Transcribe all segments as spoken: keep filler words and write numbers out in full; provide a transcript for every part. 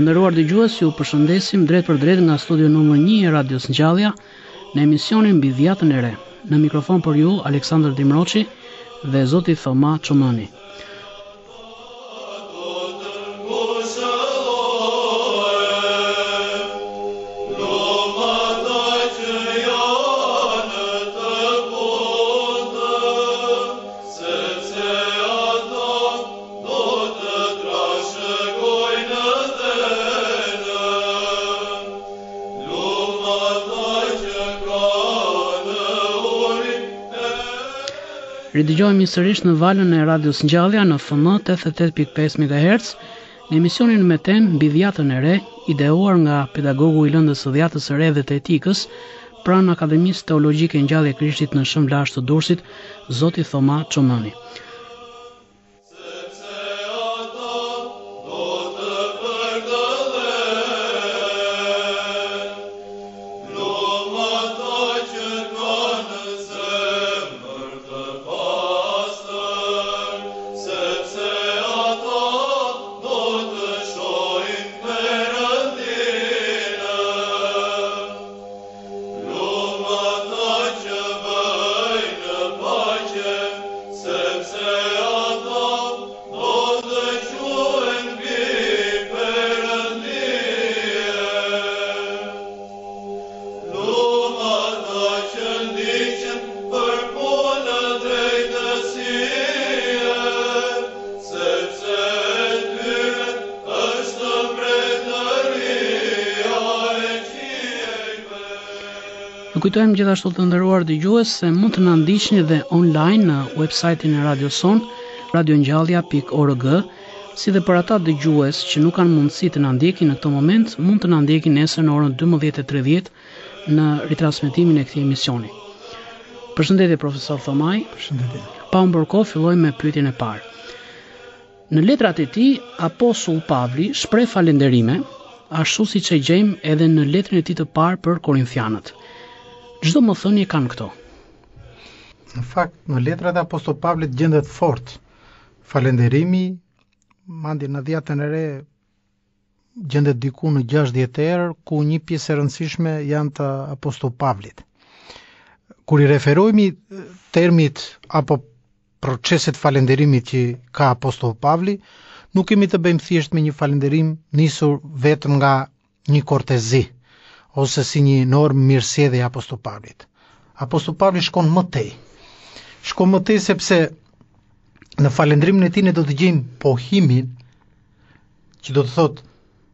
Të nderuar dëgjues, ju përshëndesim drejt për drejt nga studio numër një e Radios Ngjallja në emisionin Mbi Vjatën e Re. Në mikrofon për ju Aleksandër Dimroçi dhe zoti Thoma Çomani. Ridigjohemi sërish në valën e Radios Ngjallja në F M tetëdhjetë e tetë pikë pesë megahertz në emisionin me temë Mbi Vjatën e Re, ideuar nga pedagogu i lëndës së dhjatës së re dhe të etikës pranë Akademisë Teologjike Ngjallje e Krishtit në Shëmblash të Durrësit, zoti Thoma Çomani. Kujtojmë gjithashtu të nderuar dëgjues se mund të na ndiqni dhe online në website-in e Radio Son, radiongjallja pikë org, si dhe për ata dëgjues që nuk kanë mundësi të na ndjekin në këtë moment, mund të na ndjekin nesër në orën dymbëdhjetë e tridhjetë në ritransmetimin e këtij emisioni. Përshëndetje profesor Thomaj. Përshëndetje. Pa humbur kohë, fillojmë me pyetjen e parë. Në letrat e tij, Apostull Pavli shpreh falënderime, ashtu siç e gjejmë edhe në letrën e tij të parë për Korinthianët. Çdo mothënie kanë këto. Në fakt, në letrat e Apostoll Pavlit gjendet fort falënderimi, madje në Vjatën e Re gjendet diku në gjashtëdhjetë herë, ku një pjesë e rëndësishme janë të Apostoll Pavlit. Kur i referohemi termit apo procesit falënderimit që ka Apostoll Pavli, nuk kemi të bëjmë thjesht me një falënderim nisur vetëm nga një kortezi, ose si një normë mirësiedhje e Apostoll Pavlit. Apostoll Pavli shkon më tej. Shkon më tej sepse në falënderimin e tij ne do të gjejmë pohimin, që do të thotë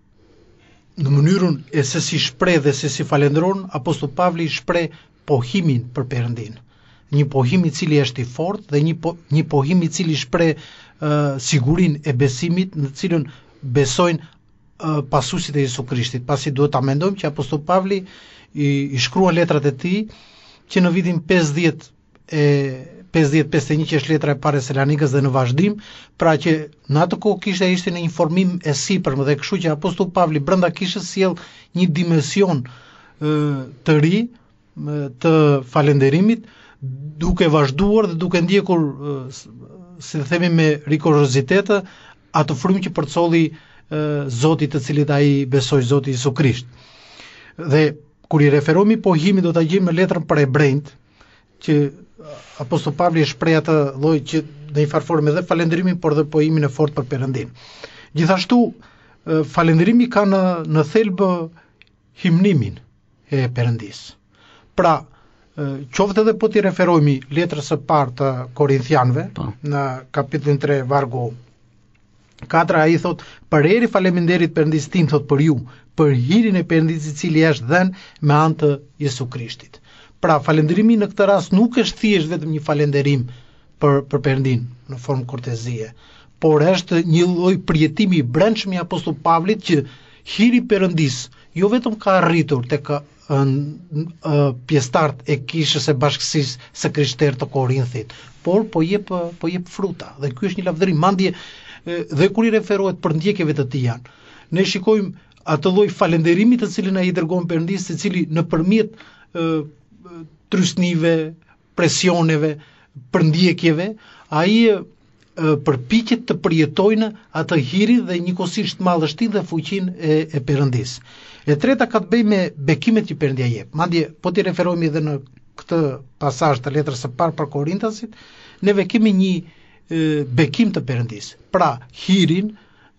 në mënyrën e se si shpreh dhe se si falënderon, Apostoll Pavli shpreh pohimin për Perëndin. Një pohim i cili është i fortë dhe një po, një pohim i cili shpreh uh, sigurinë e besimit në të cilën besojnë pasuesit e Jezu Krishtit, pasi duhet ta mendojmë që Apostoll Pavli i, i shkruan letrat e tij që në vitin pesëdhjetë e pesëdhjetë pesëdhjetë e një që është letra e parë e Salonikës dhe në vazhdim, pra që në atë kohë kishte ishte në informim e sipërm dhe kështu që Apostoll Pavli brenda kishte sjell një dimension e, të ri të falënderimit, duke vazhduar dhe duke ndjekur, si të themi me rigorozitet, atë frymë që përcolli Zotit të cilit ai besoi, Zoti Jezu Krisht. Dhe kur i referohemi pohimit do ta gjejmë në letrën për Hebrejt, që Apostoll Pavli shpreh atë lloj që në një farë formë edhe falënderimin, por edhe pohimin e fortë për Perëndin. Gjithashtu falënderimi ka në, në thelbë himnimin e Perëndis. Pra, qoftë edhe po t'i referohemi letrës së parë të Korinthianëve, në kapitullin tre vargu katër, ai thot: "Për eri faleminderit Perëndis tim, thot, për ju, për hirin e Perëndis i cili është dhënë me anë të Jezu Krishtit." Pra, falënderimi në këtë rast nuk është thjesht vetëm një falënderim për për Perëndin në formë kortezie, por është një lloj përjetimi i brendshëm i Apostoll Pavlit që hiri i Perëndis jo vetëm ka arritur tek pjesëtarët e kishës e bashkësisë së krishterë të Korinthit, por po jep po jep fruta. Dhe ky është një lavdërim, madje dhe kur i referohet për ndjekjeve të tij janë, ne shikojmë atë lloj falënderimi të cilin ai dërgon Perëndis, i cili nëpërmjet trysnive, presioneve, përndjekjeve, ai përpiqet të përjetojnë atë hirin dhe njëkohësisht madhështinë dhe fuqinë e, e Perëndisë. E treta ka të bëjë me bekimet që Perëndia jep. Madje po t'i referohemi edhe në këtë pasazh të letrës së parë për Korintasit, neve kemi një e, bekim të Perëndisë. Pra, hirin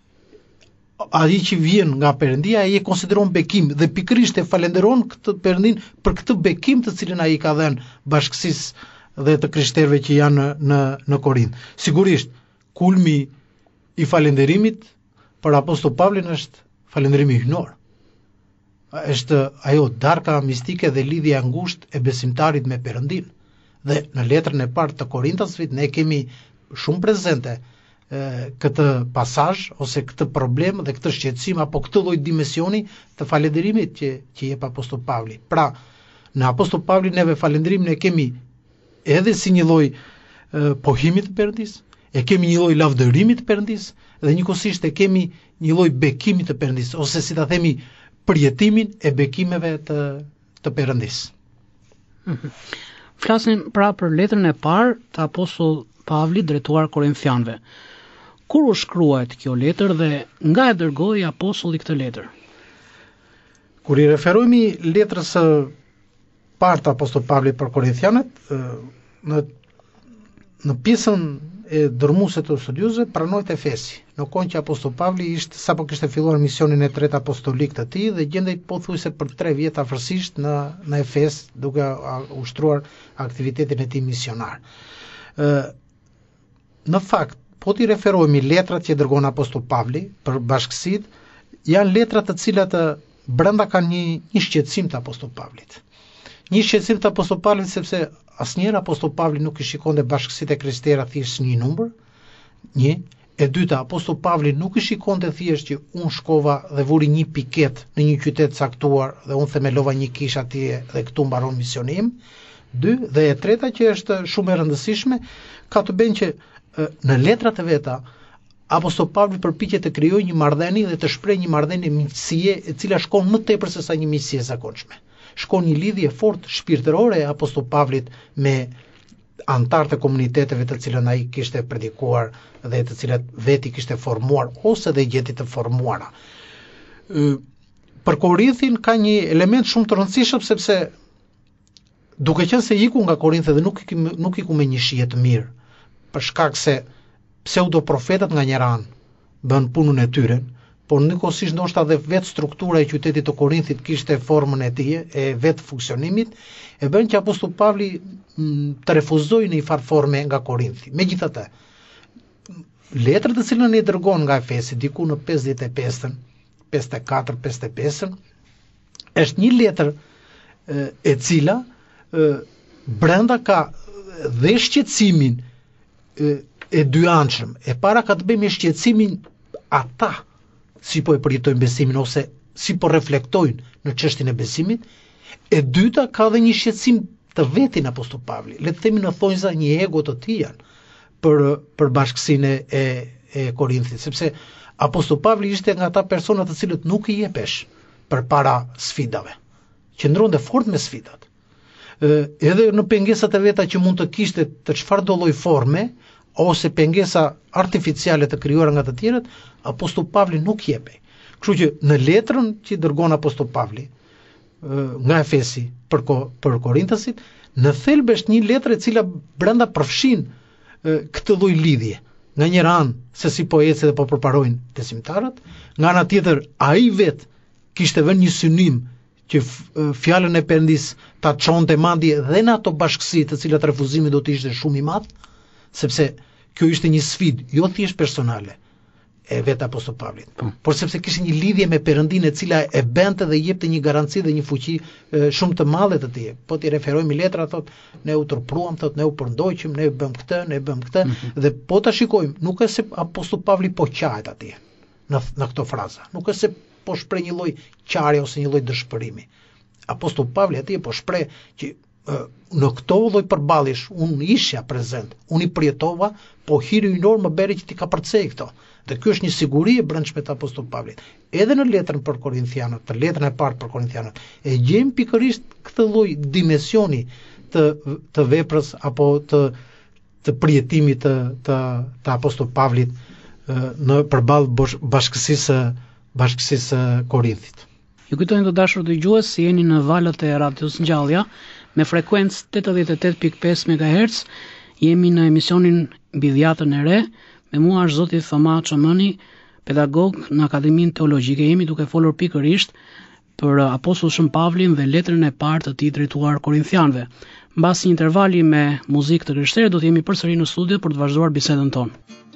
ai që vjen nga Perëndia ai e konsideron bekim dhe pikërisht e falenderon këtë Perëndin për këtë bekim të cilin ai ka dhënë bashkësisë dhe të krishterëve që janë në në, në Korint. Sigurisht, kulmi i falënderimit për Apostoll Pavlin është falënderimi hyjnor. Është ajo darka mistike dhe lidhja e ngushtë e besimtarit me Perëndin. Dhe në letrën e parë të Korintasve ne kemi shumë prezente e, këtë pasazh ose këtë problem dhe këtë shqetësim apo këtë lloj dimensioni të falënderimit që që jep Apostoll Pavli. Pra, në Apostoll Pavli neve falënderimin e kemi edhe si një lloj pohimit të Perëndisë, e kemi një lloj lavdërimit të Perëndisë dhe njëkohësisht e kemi një lloj bekimit të Perëndisë ose si ta themi përjetimin e bekimeve të të Perëndisë. Mm-hmm. Flasim pra për letrën e parë të Apostoll Pavli drejtuar Korinfianëve. Kur u shkruajt kjo letër dhe nga e dërgoi apostulli këtë letër? Kur i referohemi letrës së parë të Apostoll Pavli për Korinfianët, në në pjesën e dërmuese të studiosëve pranojt Efesi. Në kohën që Apostoll Pavli ishte sapo kishte filluar misionin e tretë apostolik të tij dhe gjendej pothuajse për tre vjet afërsisht në në Efes duke ushtruar aktivitetin e tij misionar. Ë në fakt, po t'i referohemi letrat që dërgon Apostoll Pavli për bashkësitë, janë letra të cilat brenda kanë një një shqetësim të Apostoll Pavlit. Një shqetësim të Apostoll Pavlit sepse asnjëherë Apostoll Pavli nuk i shikonte bashkësitë e krishterë thjesht një numër. Një, e dyta, Apostoll Pavli nuk i shikonte thjesht që unë shkova dhe vuri një piket në një qytet caktuar dhe unë themelova një kishë atje dhe këtu mbaron misioni im. Dy, dhe e treta që është shumë e rëndësishme, ka të bëjë që në letrat e veta Apostoll Pavli përpiqet të krijojë një marrëdhënie dhe të shprehë një marrëdhënie miqësie e cila shkon më tepër se sa një miqësi e zakonshme. Shkon një lidhje fort shpirtërore e Apostoll Pavlit me antarët e komuniteteve të cilën ai kishte predikuar dhe të cilat veti kishte formuar ose dhe gjeti të formuara. Për Korinthin ka një element shumë të rëndësishëm sepse duke qenë se iku nga Korinthi dhe nuk nuk iku me një shije të mirë, për shkak se pseudoprofetët nga njëra anë bën punën e tyre, por njëkohësisht ndoshta edhe vetë struktura e qytetit të Korinthit kishte formën e tij, e vetë funksionimit, e bën që Apostoll Pavli të refuzojë në një farë forme nga Korinthi. Megjithatë, letrën të cilën i dërgon nga Efesi diku në pesëdhjetë e pesën, pesëdhjetë e katër pesëdhjetë e pesën, është një letër e cila e, brenda ka dhe shqetësimin e, e dyanshëm. E para ka të bëjë me shqetësimin ata si po e përjetojnë besimin ose si po reflektojnë në çështjen e besimit. E dyta ka dhe një shqetësim të vetin Apostoll Pavli. Le të themi në thonjza një ego të tij për për bashkësinë e e Korinthit, sepse Apostoll Pavli ishte nga ata persona të cilët nuk i jepesh përpara sfidave. Qëndronte fort me sfidat. Ë edhe në pengesat e veta që mund të kishte të çfarëdo lloj forme ose pengesa artificiale të krijuara nga të tjerët, Apostoll Pavli nuk jepej. Kështu që në letrën që dërgon Apostoll Pavli nga Efesi për ko, për Korintasit, në thelb është një letër e cila brenda përfshin këtë lloj lidhje. Nga njëra anë se si po ecë dhe po përparojnë besimtarët, nga ana tjetër ai vet kishte vënë një synim që fjalën e Perëndis ta çonte madje dhe në ato bashkësi të cilat refuzimi do të ishte shumë i madh, sepse kjo ishte një sfidë jo thjesht personale e vetë Apostoll Pavlit, por sepse kishte një lidhje me Perëndinë e cila e bente dhe jepte një garanci dhe një fuqi e, shumë të madhe të tij. Po ti referojmë letra, thot, ne u turpruam, thot, ne u përndoqëm, ne bëm këtë, ne bëm këtë, mm-hmm. Dhe po ta shikojmë, nuk është se Apostoll Pavli po qahet atje në në këto fraza. Nuk është se po shpreh një lloj qarje ose një lloj dëshpërimi. Apostoll Pavli atje po shpreh që e, në këto lloj përballjesh unë isha prezent, unë i përjetova, po hiri hyjnor më bëri që ti ka përcej këto. Dhe kjo është një siguri e brendshme të Apostoll Pavlit. Edhe në letrën për Korinthianët, të letrën e parë për Korinthianët, e gjejmë pikërisht këtë lloj dimensioni të të veprës apo të të përjetimit të, të, të apostol Pavlit në përballë bashkësisë bashkësisë Korinthit. Ju kujtojmë të dashur dëgjues se jeni në valët e Radios Ngjallja me frekuencë tetëdhjetë e tetë pikë pesë megahertz. Jemi në emisionin Mbi dhjetën e re. Me mua është zoti Thoma Çamani, pedagog në Akademinë Teologjike. Jemi duke folur pikërisht për apostullin Pavlin dhe letrën e parë të tij drejtuar Korinthianëve. Mbas një intervali me muzikë të krishtere do të jemi përsëri në studio për të vazhduar bisedën tonë.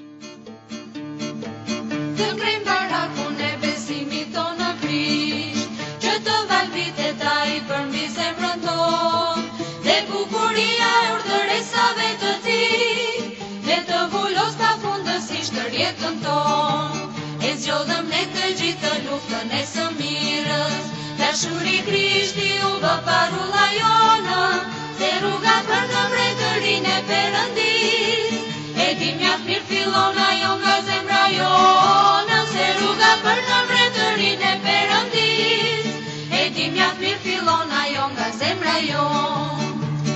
Dashuri Krishti u bë parulla jona, se rruga për në mbretërinë e Perëndis. E di mjaft mirë fillon ajo nga zemra jona, se rruga për në mbretërinë e Perëndis. E di mjaft mirë fillon ajo nga zemra jona.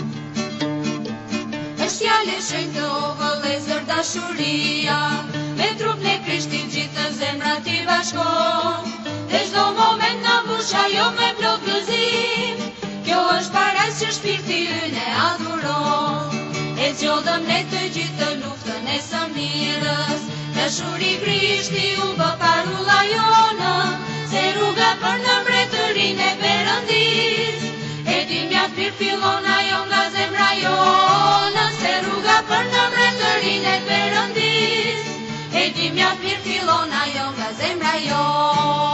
Është fjalë e shenjtë o vëllezër dashuria, me trupin e Krishtit gjithë zemrat i bashkon. Dhe çdo moment na mbush ajo me plot gëzim, kjo është parajs që shpirti ynë e adhuron. E zgjodhëm ne të gjithë të luftën e së mirës, dashuri Krishti u bë parulla jona, se rruga për në mbretërinë e Perëndis. E di mjaft mirë fillon ajo nga zemra jona, se rruga për në mbretërinë e Perëndis. E di mjaft mirë fillon ajo nga zemra jona.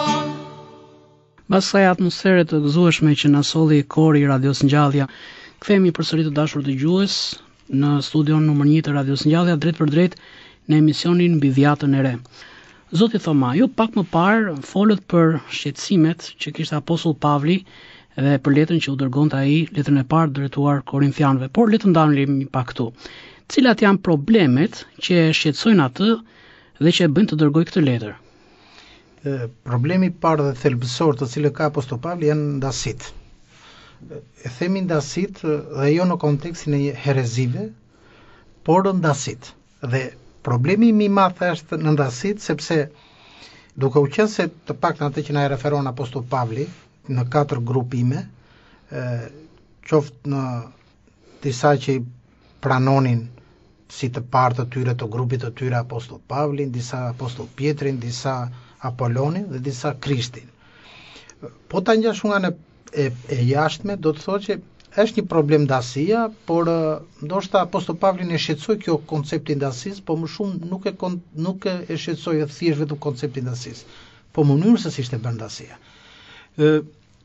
Pas kësaj atmosfere të gëzueshme që na solli kori i Radios Ngjallja, kthehemi përsëri të dashur dëgjues në studion numër një të Radios Ngjallja, drejt për drejt në emisionin Mbi dhjetën e re. Zoti Thoma, ju pak më parë folët për shqetësimet që kishte apostull Pavli dhe për letrën që u dërgonte ai, letrën e parë drejtuar Korinthianëve. Por le të ndalemi pak këtu. Cilat janë problemet që e shqetësojnë atë dhe që e bëjnë të dërgojë këtë letër? Problemi i parë dhe thelbësor të cilën ka apostoll Pavli janë ndasit. E themi ndasit dhe jo në kontekstin e herezive, por ndasit. Dhe problemi më i madh është në ndasit, sepse duke u qenë se të paktën atë që na e referon apostoll Pavli në katër grupime, qoftë në disa që pranonin si të parë të tyre të grupit të tyre apostoll Pavlin, disa apostoll Pietrin, disa Apolonin dhe disa Krishtin. Po ta ngjash nga e, e, e jashtme, do të thotë që është një problem ndasia, por ndoshta apostoll Pavli e shqetësoi kjo koncepti ndasisë, por më shumë nuk e nuk e shqetësoi thjesht vetëm koncepti ndasisë, po mënyrën se si ishte bërë ndasia. Ë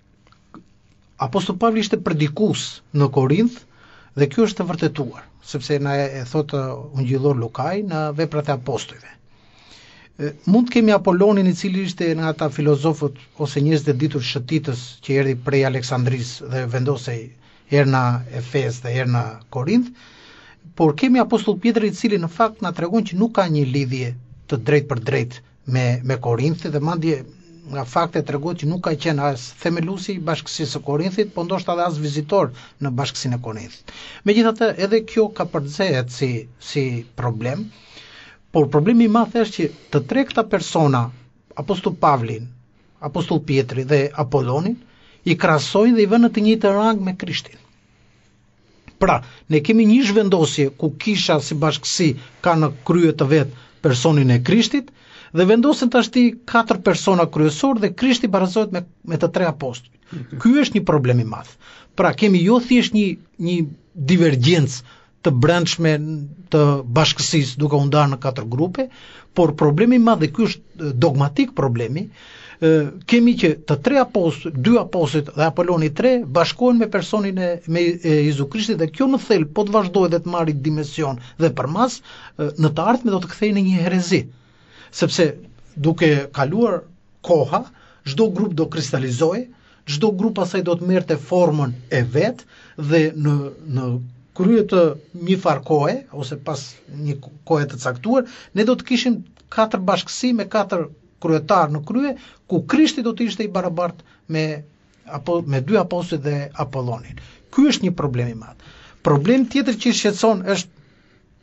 Apostoll Pavli ishte predikues në Korinth dhe kjo është të vërtetuar, sepse na e, e thotë Ungjillor Lukaj në Veprat e Apostujve. Mund të kemi Apolonin i cili ishte nga ata filozofët ose njerëz të ditur shëtitës që erdhi prej Aleksandrisë dhe vendosej herë në Efes dhe herë në Korinth, por kemi apostull Pietrin i cili në fakt na tregon që nuk ka një lidhje të drejtë për drejtë me me Korinthin dhe madje nga fakte tregon që nuk ka qenë as themeluesi i bashkësisë së Korinthit, por ndoshta edhe as vizitor në bashkësinë e Korinthit. Megjithatë, edhe kjo ka përzihet si si problem. Por problemi i madh është që të tre këta persona, apostull Pavlin, apostull Pietri dhe Apollonin, i krahasojnë dhe i vënë në të njëjtën rang me Krishtin. Pra, ne kemi një zhvendosje ku kisha si bashkësi ka në krye të vet personin e Krishtit dhe vendosen tashti katër persona kryesor dhe Krishti barazohet me me të tre apostujt. Ky është një problem i madh. Pra, kemi jo thjesht një një divergjencë të brendshme të bashkësisë duke u ndarë në katër grupe, por problemi i madh dhe ky është dogmatik problemi, e, kemi që të tre apostujt, dy apostujt dhe Apolloni tre bashkohen me personin e me Jezu Krishtit dhe kjo në thelb po të vazhdojë dhe të marrë dimension dhe përmas në të ardhmen do të kthehej në një herezi. Sepse duke kaluar koha, çdo grup do kristalizohej, çdo grup pastaj do të merrte formën e vet dhe në në krye të një farë kohe, ose pas një kohe të caktuar, ne do të kishim katër bashkësi me katër kryetar në krye, ku Krishti do të ishte i barabartë me apo me dy apostujt dhe Apollonin. Ky është një problem i madh. Problem tjetër që shqetëson është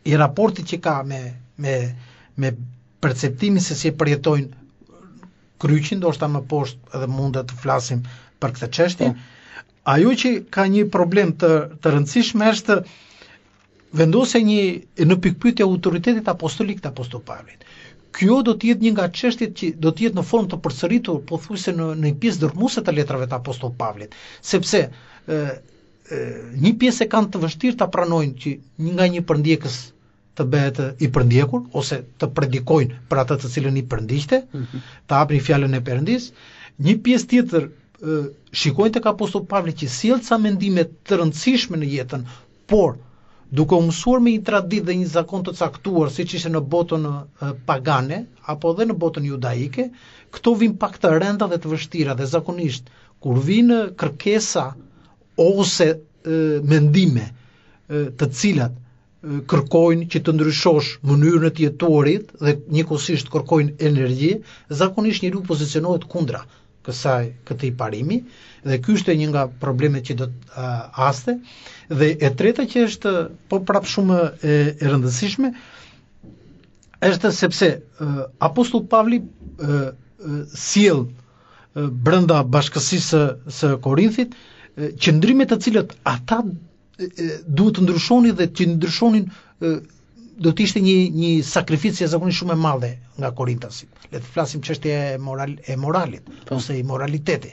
i raporti që ka me, me, me perceptimin se si e përjetojnë kryqin, do shta më poshtë edhe mundet të flasim për këtë çështje. Ajo që ka një problem të, të rëndësishme është vendosja një në pikpyetje autoritetit apostolik të apostol Pavlit. Kjo do të jetë një nga çështjet që do të jetë në formë të përsëritur pothuajse në në një pjesë dërmuese të letrave të apostol Pavlit, sepse e, e, një pjesë e kanë të vështirë ta pranojnë që një nga një përndjekës të bëhet i përndjekur ose të predikojnë për atë të cilën i përndiqte, mm-hmm. të hapin fjalën e Perëndis. Një pjesë tjetër e, shikojnë tek apostol Pavli që sjell ca mendime të rëndësishme në jetën, por duke u mësuar me një traditë dhe një zakon të caktuar, siç ishte në botën e, pagane apo edhe në botën judaike, këto vijnë pak të rënda dhe të vështira dhe zakonisht kur vinë kërkesa ose e, mendime e, të cilat kërkojnë që të ndryshosh mënyrën e të jetuarit dhe njëkohësisht kërkojnë energji, zakonisht njeriu pozicionohet kundra kësaj këtij parimi dhe ky është një nga problemet që do të uh, haste. Dhe e treta që është po prap shumë e, e rëndësishme është sepse uh, apostol Pavli uh, uh, sjell uh, brenda bashkësisë së, së Korinthit uh, qëndrime të cilat ata duhet të ndryshonin dhe që ndryshonin do të ishte një një sakrificë zakonisht shumë e madhe nga korintasit. Le të flasim çështje e moral e moralit po. Ose i moraliteti.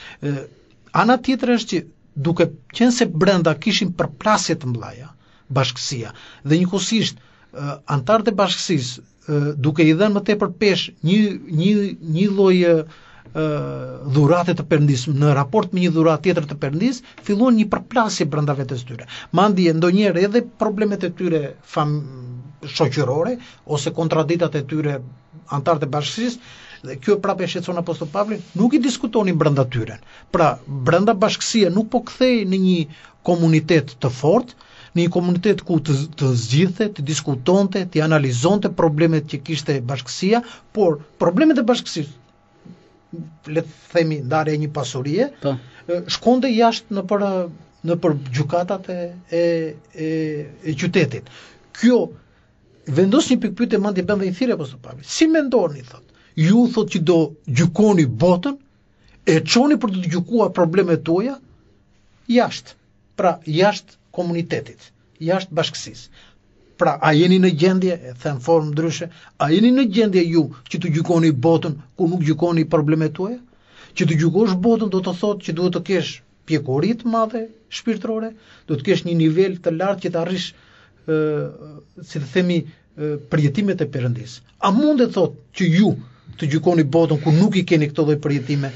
Ana tjetër është që duke qenë se brenda kishin përplasje të mëdha bashkësia dhe njëkohësisht antarët e bashkësisë duke i dhënë më tepër pesh një një një lloj dhurate të Perëndis në raport me një dhuratë tjetër të Perëndis, fillon një përplasje brenda vetes tyre. Mandje ndonjëherë edhe problemet e tyre fam shoqërore ose kontradiktat e tyre antarët e bashkësisë, dhe kjo prapë e shqetëson apostol Pavlin, nuk i diskutonin brenda tyre. Pra, brenda bashkësia nuk po kthehej në një komunitet të fortë, në një komunitet ku të, të zgjidhte, të diskutonte, të analizonte problemet që kishte bashkësia, por problemet e bashkësisë le të themi ndarje një pasurie, po. Shkonte jashtë në për në për gjykatat e e, e, e qytetit. Kjo vendos një pikpyetje mandje bën dhe i thirrë apostol Pavli. Si mendoni thotë? Ju thotë që do gjykoni botën, e çoni për të gjykuar problemet tuaja jashtë. Pra jashtë komunitetit, jashtë bashkësisë. Pra, a jeni në gjendje, e them formë ndryshe, a jeni në gjendje ju që të gjykoni botën ku nuk gjykoni problemet tuaja? Që të gjykosh botën do të thotë që duhet të kesh pjekuri të madhe shpirtërore, do të kesh një nivel të lartë që të arrish, ë, si të themi, ë, përjetimet e Perëndis. A mundet thotë që ju të gjykoni botën ku nuk i keni këto lloj përjetime,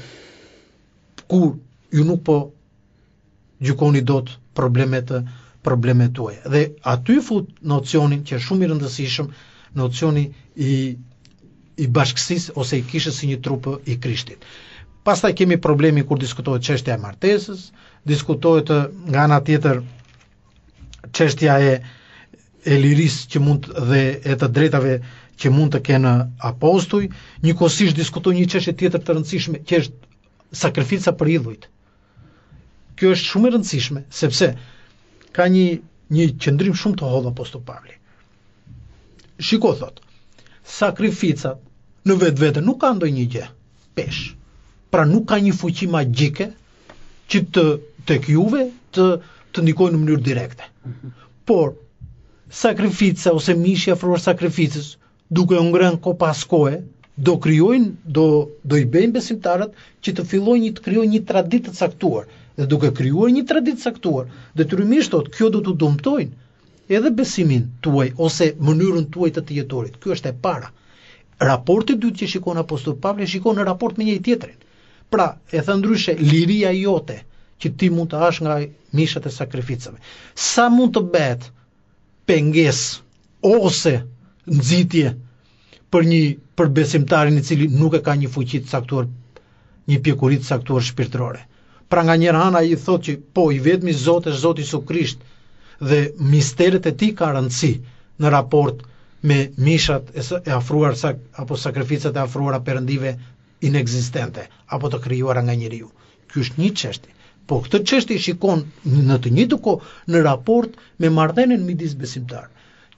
ku ju nuk po gjykoni dot problemet të problemet tuaja. Dhe aty fut nocionin që është shumë i rëndësishëm, nocioni i i bashkësisë ose i kishës si një trup i Krishtit. Pastaj kemi problemin kur diskutohet çështja e martesës, diskutohet nga ana tjetër çështja e e lirisë që mund dhe e të drejtave që mund të kenë apostuj, njëkohësisht diskutohet një çështje tjetër të rëndësishme që është sakrifica për idhujt. Kjo është shumë e rëndësishme sepse ka një një qëndrim shumë të hollë apostol Pavli. Shiko thot, sakrificat në vetvete nuk ka ndonjë gjë pesh. Pra nuk ka një fuqi magjike që të tek juve të të ndikojnë në mënyrë direkte. Mm-hmm. Por sakrifica ose mishi afruar sakrificës, duke u ngrënë ko pas kohe, do krijojnë, do do i bëjnë besimtarët që të fillojnë një të krijojnë një traditë të caktuar. Dhe duke krijuar një traditë të caktuar, detyrimisht thotë kjo do t'u dëmtojnë edhe besimin tuaj ose mënyrën tuaj të të jetorit. Ky është e para. Raporti i dytë që shikon apostol Pavli shikon në raport me njëri tjetrin. Pra, e thënë ndryshe, liria jote që ti mund të hash nga mishat e sakrificave. Sa mund të bëhet pengesë ose nxitje për një për besimtarin i cili nuk e ka një fuqi të caktuar, një pjekuri të caktuar shpirtërore. Pra nga njëra ana i thotë që po i vetmi Zot është Zoti Jesu Krisht dhe misteret e tij ka rëndësi në raport me mishat e afruar sak, apo sakrificat e afruara perëndive inekzistente apo të krijuara nga njeriu. Ky është një çështje. Po këtë çështje shikon në të njëjtën kohë në raport me marrëdhënien midis besimtarëve.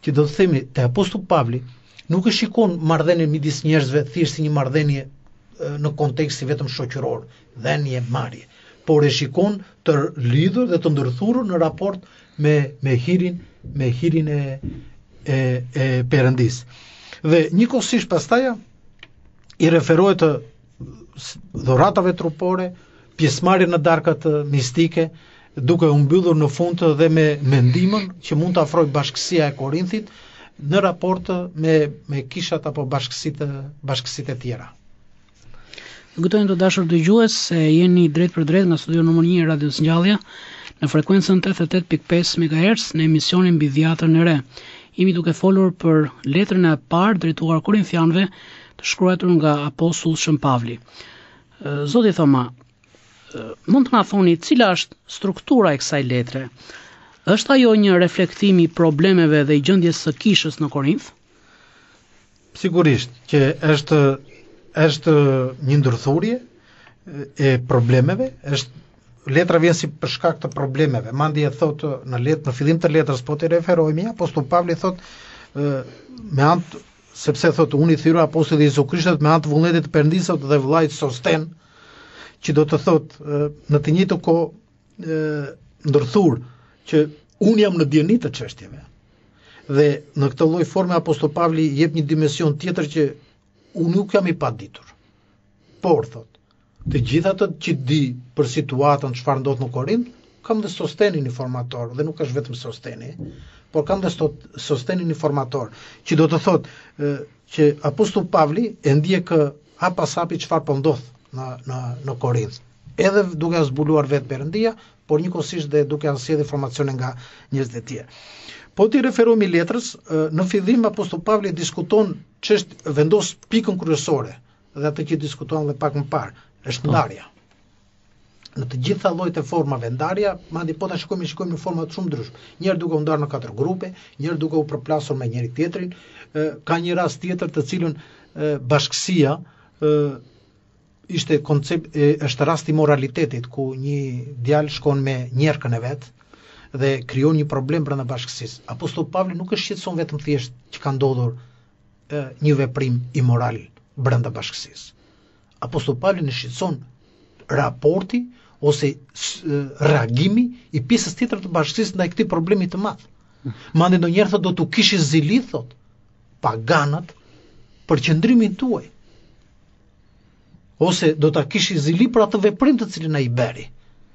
që do të themi te apostulli Pavli nuk e shikon marrëdhënien midis njerëzve thjesht si një marrëdhënie në kontekst si vetëm shoqëror, dhënie marrje, por e shikon të lidhur dhe të ndërthurur në raport me me hirin me hirin e e, e Perëndis. Dhe njëkohësisht pastaj i referohet të dhuratave trupore, pjesëmarrje në darkat mistike, duke u mbyllur në fund dhe me mendimin që mund të afrojë bashkësia e Korinthit në raport me me kishat apo bashkësitë bashkësitë e tjera. Kujtojmë të dashur dëgjues se jeni drejt për drejt nga studio numër një e Radios Ngjallja në frekuencën tetëdhjetë e tetë pikë pesë megahertz në emisionin Mbi Dhjatën e Re. Jemi duke folur për letrën e parë drejtuar Korinthianëve, të shkruar nga apostulli Shën Pavli. Zoti Thoma, mund të na thoni cila është struktura e kësaj letre? Është ajo një reflektim i problemeve dhe i gjendjes së kishës në Korinth? Sigurisht që është është një ndërthurje e problemeve, është letra vjen si për shkak të problemeve. Mandje thotë në letrë, në fillim të letrës po të referohemi, apostulli Pavli thotë me anë sepse thotë unë i thyrë apostulli Jezu Krishtit me anë të vullnetit të Perëndisë dhe vëllait Sosten, që do të thotë në të njëjtën kohë ndërthur që unë jam në dieni të çështjeve. Dhe në këtë lloj forme apostulli Pavli jep një dimension tjetër që unë nuk jam i paditur. Por thotë, të gjithë ato që di për situatën çfarë ndodh në Korint, kam dhe Sostenin informator, dhe nuk është vetëm Sosteni, por kam dhe Sostenin informator, që do të thotë që apostulli Pavli e ndjek hap pas hapi çfarë po ndodh në në në Korint. Edhe duke zbuluar vetë Perëndia, por njëkohësisht dhe duke sjellë informacione nga njerëz të tjerë. Po ti referohemi letrës, në fillim apostulli Pavli diskuton ç'është vendos pikën kryesore, dhe atë që diskutuan edhe pak më parë, është ndarja. Në të gjitha llojet e formave ndarja, madje po ta shikojmë, shikojmë në forma të shumë ndryshme. Njëherë duke u ndarë në katër grupe, njëherë duke u përplasur me njëri tjetrin, ka një rast tjetër të cilën bashkësia ishte koncept, është rasti moralitetit ku një djalë shkon me njerëkën e vet dhe krijon një problem brenda bashkësisë. Apostulli Pavli nuk e shqetëson vetëm thjesht që ka ndodhur një veprim imoral brenda bashkësisë. Apostulli Pavli në shqetëson raporti ose reagimi i pjesës tjetër të bashkësisë ndaj këtij problemi të madh. Mandej ndonjëherë thotë do t'u kishi zili, thotë, paganat për qëndrimin tuaj. Ose do ta kishi zili për atë veprim të cilin ai bëri.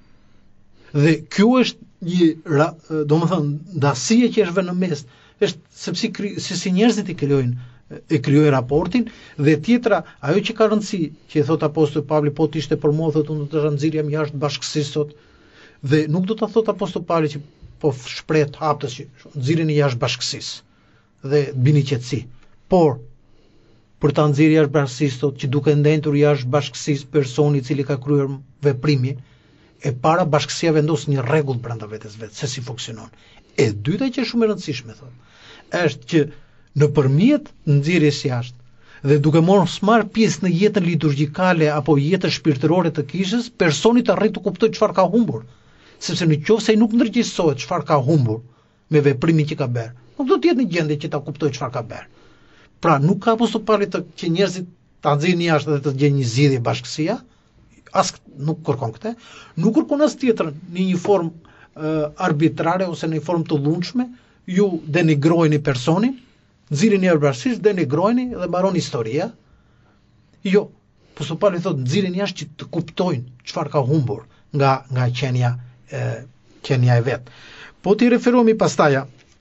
Dhe kjo është një, domethënë, ndasia që është vënë në mes, është sepse si, si njerëzit i krijojnë e krijoi raportin, dhe tjetra, ajo që ka rëndësi, që i thot apostulli Pavli, po të ishte për mua, thotë unë do të nxirjem jashtë bashkësisë sot, dhe nuk do ta thot apostulli Pavli që po shpret haptës që nxirreni jashtë bashkësisë dhe bini qetësi. Por për ta nxjerrë jashtë bashkësisë sot, që duke ndentur jashtë bashkësisë personi i cili ka kryer veprimin, e para bashkësia vendos një rregull brenda vetes vet, se si funksionon. E dyta që është shumë e rëndësishme, thotë, është që nëpërmjet nxjerrjes jashtë dhe duke mos marr pjesë në jetën liturgjikale apo jetën shpirtërore të kishës, personi të arrijë të kuptojë çfarë ka humbur, sepse nëse ai nuk ndërgjegjësohet çfarë ka humbur me veprimin që ka bërë, nuk do të jetë në gjendje që ta kuptojë çfarë ka bërë. Pra, nuk ka apostulli Pavli të që njerëzit ta nxjerrin jashtë dhe të gjejnë një zgjidhje bashkësia, as nuk kërkon këtë, nuk kërkon as tjetër në një formë uh, arbitrare ose në një formë të lundshme, ju denigrojeni personin, nxirreni jashtë bashkësisë, denigrojeni dhe mbaron historia. Jo, apostulli Pavli thotë nxirreni jashtë që të kuptojnë çfarë ka humbur nga nga qenia e qenia e vet. Po ti referohemi pastaj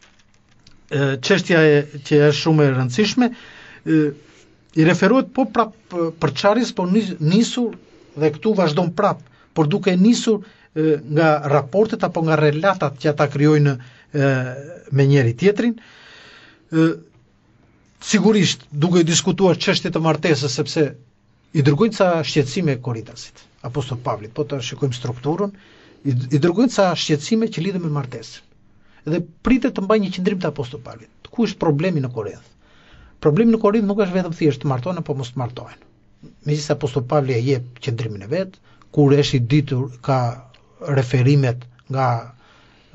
çështja e që është shumë e rëndësishme, e, i referohet po prap për çarjes, po nisur dhe këtu vazhdon prap, por duke nisur e, nga raportet apo nga relatat që ata krijojnë me njëri tjetrin. E, sigurisht duke diskutuar çështje të martesës, sepse i dërgojnë ca shqetësime Korintasit, apostulli Pavli, po të shikojmë strukturën, i, i dërgojnë ca shqetësime që lidhen me martesën. Dhe pritet të mbajë një qendrim të apostullit Pavlit. Ku është problemi në Korinth? Problemi në Korinth nuk është vetëm thjesht të martohen apo mos të martohen. Megjithëse apostulli Pavli e jep qendrimin e vet, kur është i ditur ka referimet nga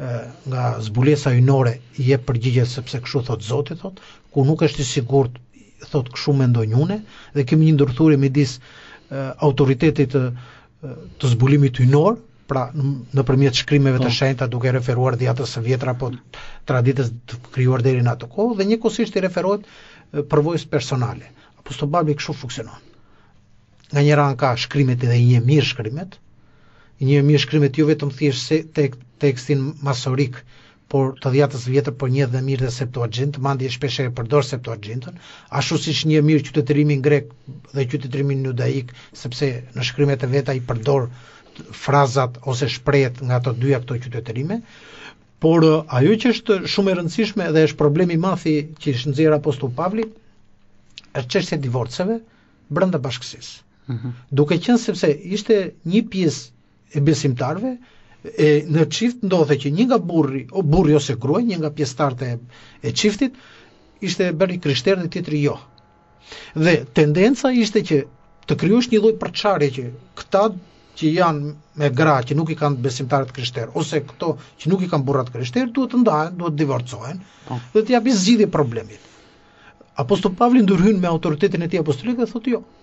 nga zbulesa hyjnore i jep përgjigje sepse kështu thot Zoti thot, ku nuk është i sigurt thot kështu mendoj unë, dhe kemi një ndërthurje midis uh, autoritetit të, të zbulimit hyjnor, pra nëpërmjet shkrimeve të shenjta duke referuar dhjetës së vjetra apo traditës të krijuar deri në atë kohë, dhe njëkohësisht i referohet uh, përvojës personale. Apostol Pavli kështu funksionon. Nga njëra anë ka shkrimet dhe i një mirë shkrimet, i një mirë shkrimet jo vetëm thjesht se tek tekstin masorik, por të dhjetës vjetër, por një dhe mirë dhe Septuagint, madje shpesh e përdor Septuagintën, ashtu siç një mirë qytetërimin grek dhe qytetërimin judaik, sepse në shkrimet e veta i përdor frazat ose shprehet nga ato dyja këto qytetërime, por ajo që është shumë e rëndësishme dhe është problemi i madh që është nxjerr apostol Pavli, është çështja e divorceve brenda bashkësisë. Mm-hmm. Duke qenë sepse ishte një pjesë e besimtarëve, e në çift ndodhe që një nga burri, o burri ose gruaja, një nga pjesëtarët e, e çiftit ishte bëri krishter dhe tjetri jo. Dhe tendenca ishte që të krijosh një lloj përçarje që këta që janë me gra që nuk i kanë besimtarët krishter, ose këto që nuk i kanë burrat krishter, duhet të ndahen, duhet të divorcohen, oh. dhe të japin zgjidhje problemit. Apostol Pavli ndërhyn me autoritetin e tij apostolik dhe thotë jo.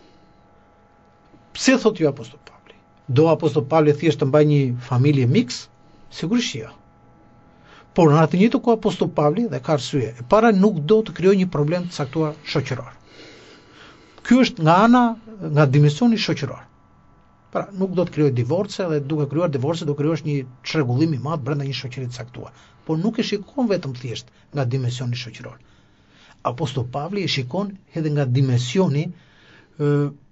Pse thotë jo apostol Pavli? Do apostol Pavli thjesht të mbaj një familje miks? Sigurisht jo. Por në atë njëjtë kohë apostol Pavli, dhe ka arsye, e para nuk do të krijojë një problem të caktuar shoqëror. Ky është nga ana, nga dimensioni shoqëror. Pra, nuk do të krijojë divorce, dhe duke krijuar divorce do krijosh një çrregullim i madh brenda një shoqërie të caktuar. Por nuk e shikon vetëm thjesht nga dimensioni shoqëror. Apostol Pavli e shikon edhe nga dimensioni ë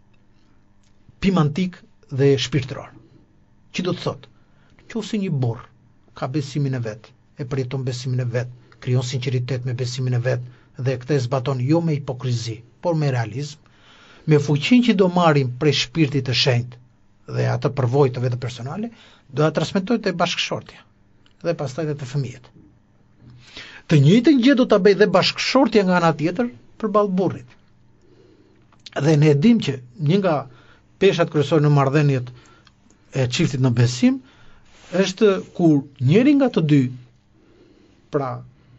pimantik dhe shpirtëror. Që do të thotë, nëse një burr ka besimin e vet, e përjeton besimin e vet, krijon sinqeritet me besimin e vet dhe këtë zbaton jo me hipokrizi, por me realizëm, me fuqinë që do marrim prej shpirtit të shenjtë dhe atë përvojë të vetë personale, do ta transmetojë te bashkëshortja dhe pastaj edhe te fëmijët. Të njëjtën gjë do ta bëj dhe bashkëshortja nga ana tjetër përballë burrit. Dhe ne e dim që një nga peshat kryesore në marrëdhëniet e çiftit në besim është kur njëri nga të dy pra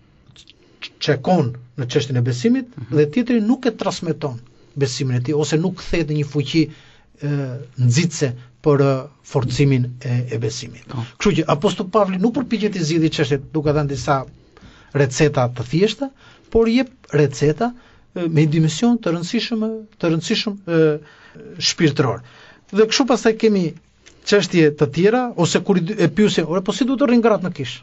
çekon në çështjen e besimit mm-hmm. dhe tjetri nuk e transmeton besimin e tij ose nuk kthehet në një fuqi nxitse për uh, forcimin e, e besimit. Oh. Kështu që apostol Pavli nuk përpiqet të zgjidhë çështjet duke dhënë disa receta të thjeshta, por jep receta uh, me dimension të rëndësishëm të rëndësishëm uh, shpirtëror. Dhe kështu pastaj kemi çështje të tjera ose kur e pyesin, "Ore, po si duhet të rrin gratë në kishë?"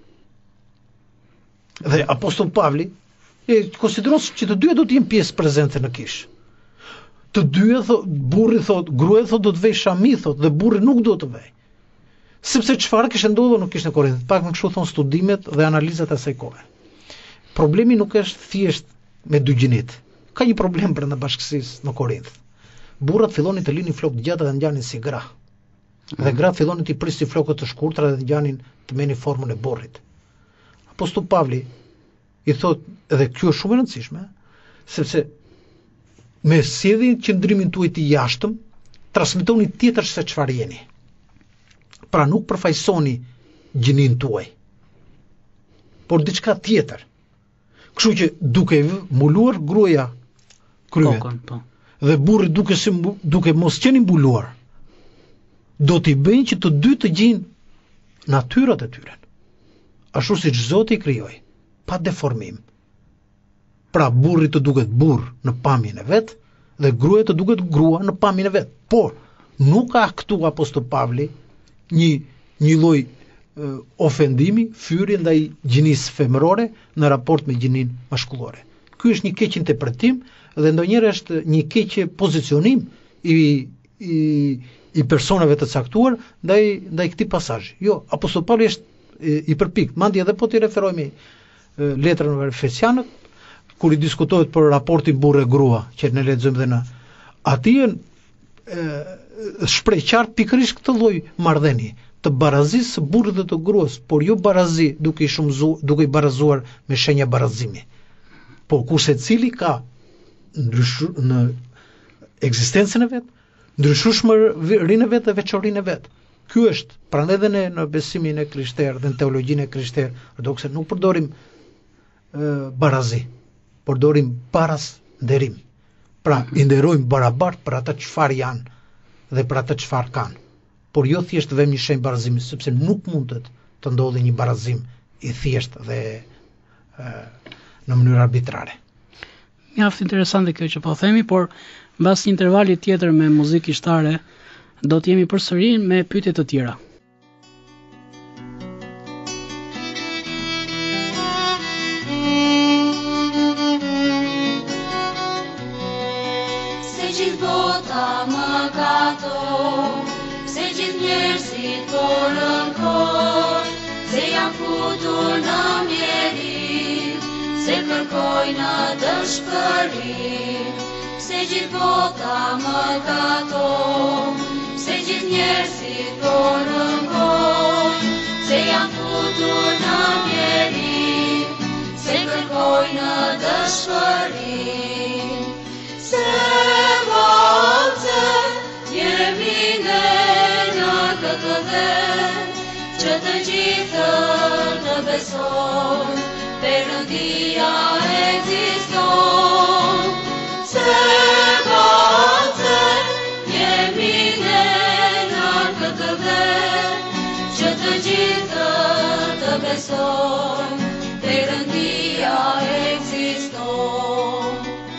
Dhe apostol Pavli e konsideron që të dyja do të jenë pjesë prezente në kishë. Të dyja thot, burri thot, gruaja thot do të vej shami thot dhe burri nuk do të vej. Sepse çfarë kishte ndodhur në kishën e Korinth, pak më kështu thon studimet dhe analizat e asaj kohe. Problemi nuk është thjesht me dy gjinit. Ka një problem brenda bashkësisë në Korinth. Burrat fillonin të linin flokë të gjata dhe ngjanin si gra. Dhe gratë fillonin të prisin flokët të shkurtra dhe ngjanin të merrin formën e burrit. Apostol Pavli i thot, edhe kjo është shumë e rëndësishme, sepse me sjelljen qëndrimin tuaj të jashtëm, transmetoni tjetër se çfarë jeni. Pra nuk përfaqësoni gjinin tuaj, por diçka tjetër. Kështu që duke mbuluar gruaja kryet, dhe burri duke se duke mos qenë mbuluar, do t'i bëjnë që të dy të gjejnë natyrat e tyre. Ashtu siç Zoti i krijoi, pa deformim. Pra burri të duket burr në pamjen e vet dhe gruaja të duket grua në pamjen e vet. Por nuk ka këtu apostol Pavli një një lloj uh, ofendimi, fyri ndaj gjinisë femërore në raport me gjinin maskullore. Ky është një keq interpretim dhe ndonjëherë është një keq pozicionim i i i personave të caktuar ndaj ndaj këtij pasazhi. Jo, apostol Pavli është i, i përpikt, madje edhe po ti referojmë letrën e Efesianët, kur i diskutohet për raportin burrë-grua, që ne lexojmë dhe në atij shpreh qartë pikërisht këtë lloj marrëdhënie, të barazisë së burrit dhe të gruas, por jo barazi duke i shumëzuar, duke i barazuar me shenja barazimi. Po kur secili ka në ekzistencën e vet, ndryshueshmërinë e vet dhe veçorinë e vet. Ky është, prandaj edhe ne në besimin e krishterë dhe në teologjinë e krishterë ortodokse nuk përdorim e, barazi, përdorim paras nderim. Pra, i nderojmë barabart për ata çfarë janë dhe për ata çfarë kanë. Por jo thjesht vëmë një shenjë barazimi, sepse nuk mundet të ndodhë një barazim i thjesht dhe e, në mënyrë arbitrare. Mjaft interesante kjo që po themi, por mbas një intervali tjetër me muzikë kishtare do të jemi përsëri me pyetje të tjera. Se gjithë bota më gato, se gjithë njerëzit po rënkojnë, se janë futur në mjeri, se kërkojnë dëshpëri. Se gjithë bota më gato, se gjithë njerëzit po rënkojnë, se janë futur në mjeri, se kërkojnë dëshpëri. Se voce jemi ne në këtë dhe, që të gjithë të besojnë, Perëndia ekziston. Se voce jemi ne në këtë dhe, që të gjithë të besojnë, Perëndia ekziston.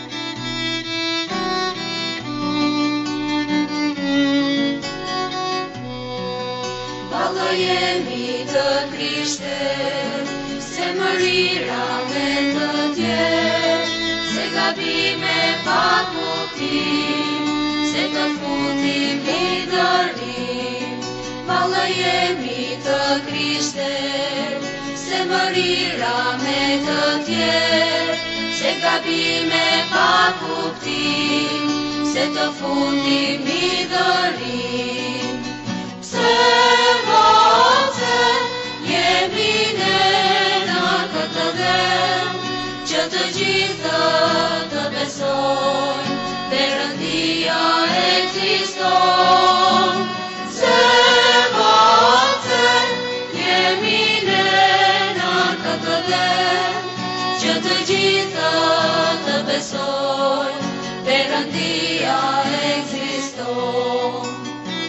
Ballë jemi të Krishtit, se mërira me të tjerë, se gabime pa kuptim, se të futim i dërim. Ballë jemi të Krishtit, se mërira me të tjerë, se gabime pa kuptim, se të futim i dërim. Se voce jemi ne në këtë dhe, që të gjithë të besojnë, Perëndia ekziston. Se voce jemi ne në këtë dhe, që të gjithë të besojnë, Perëndia ekziston.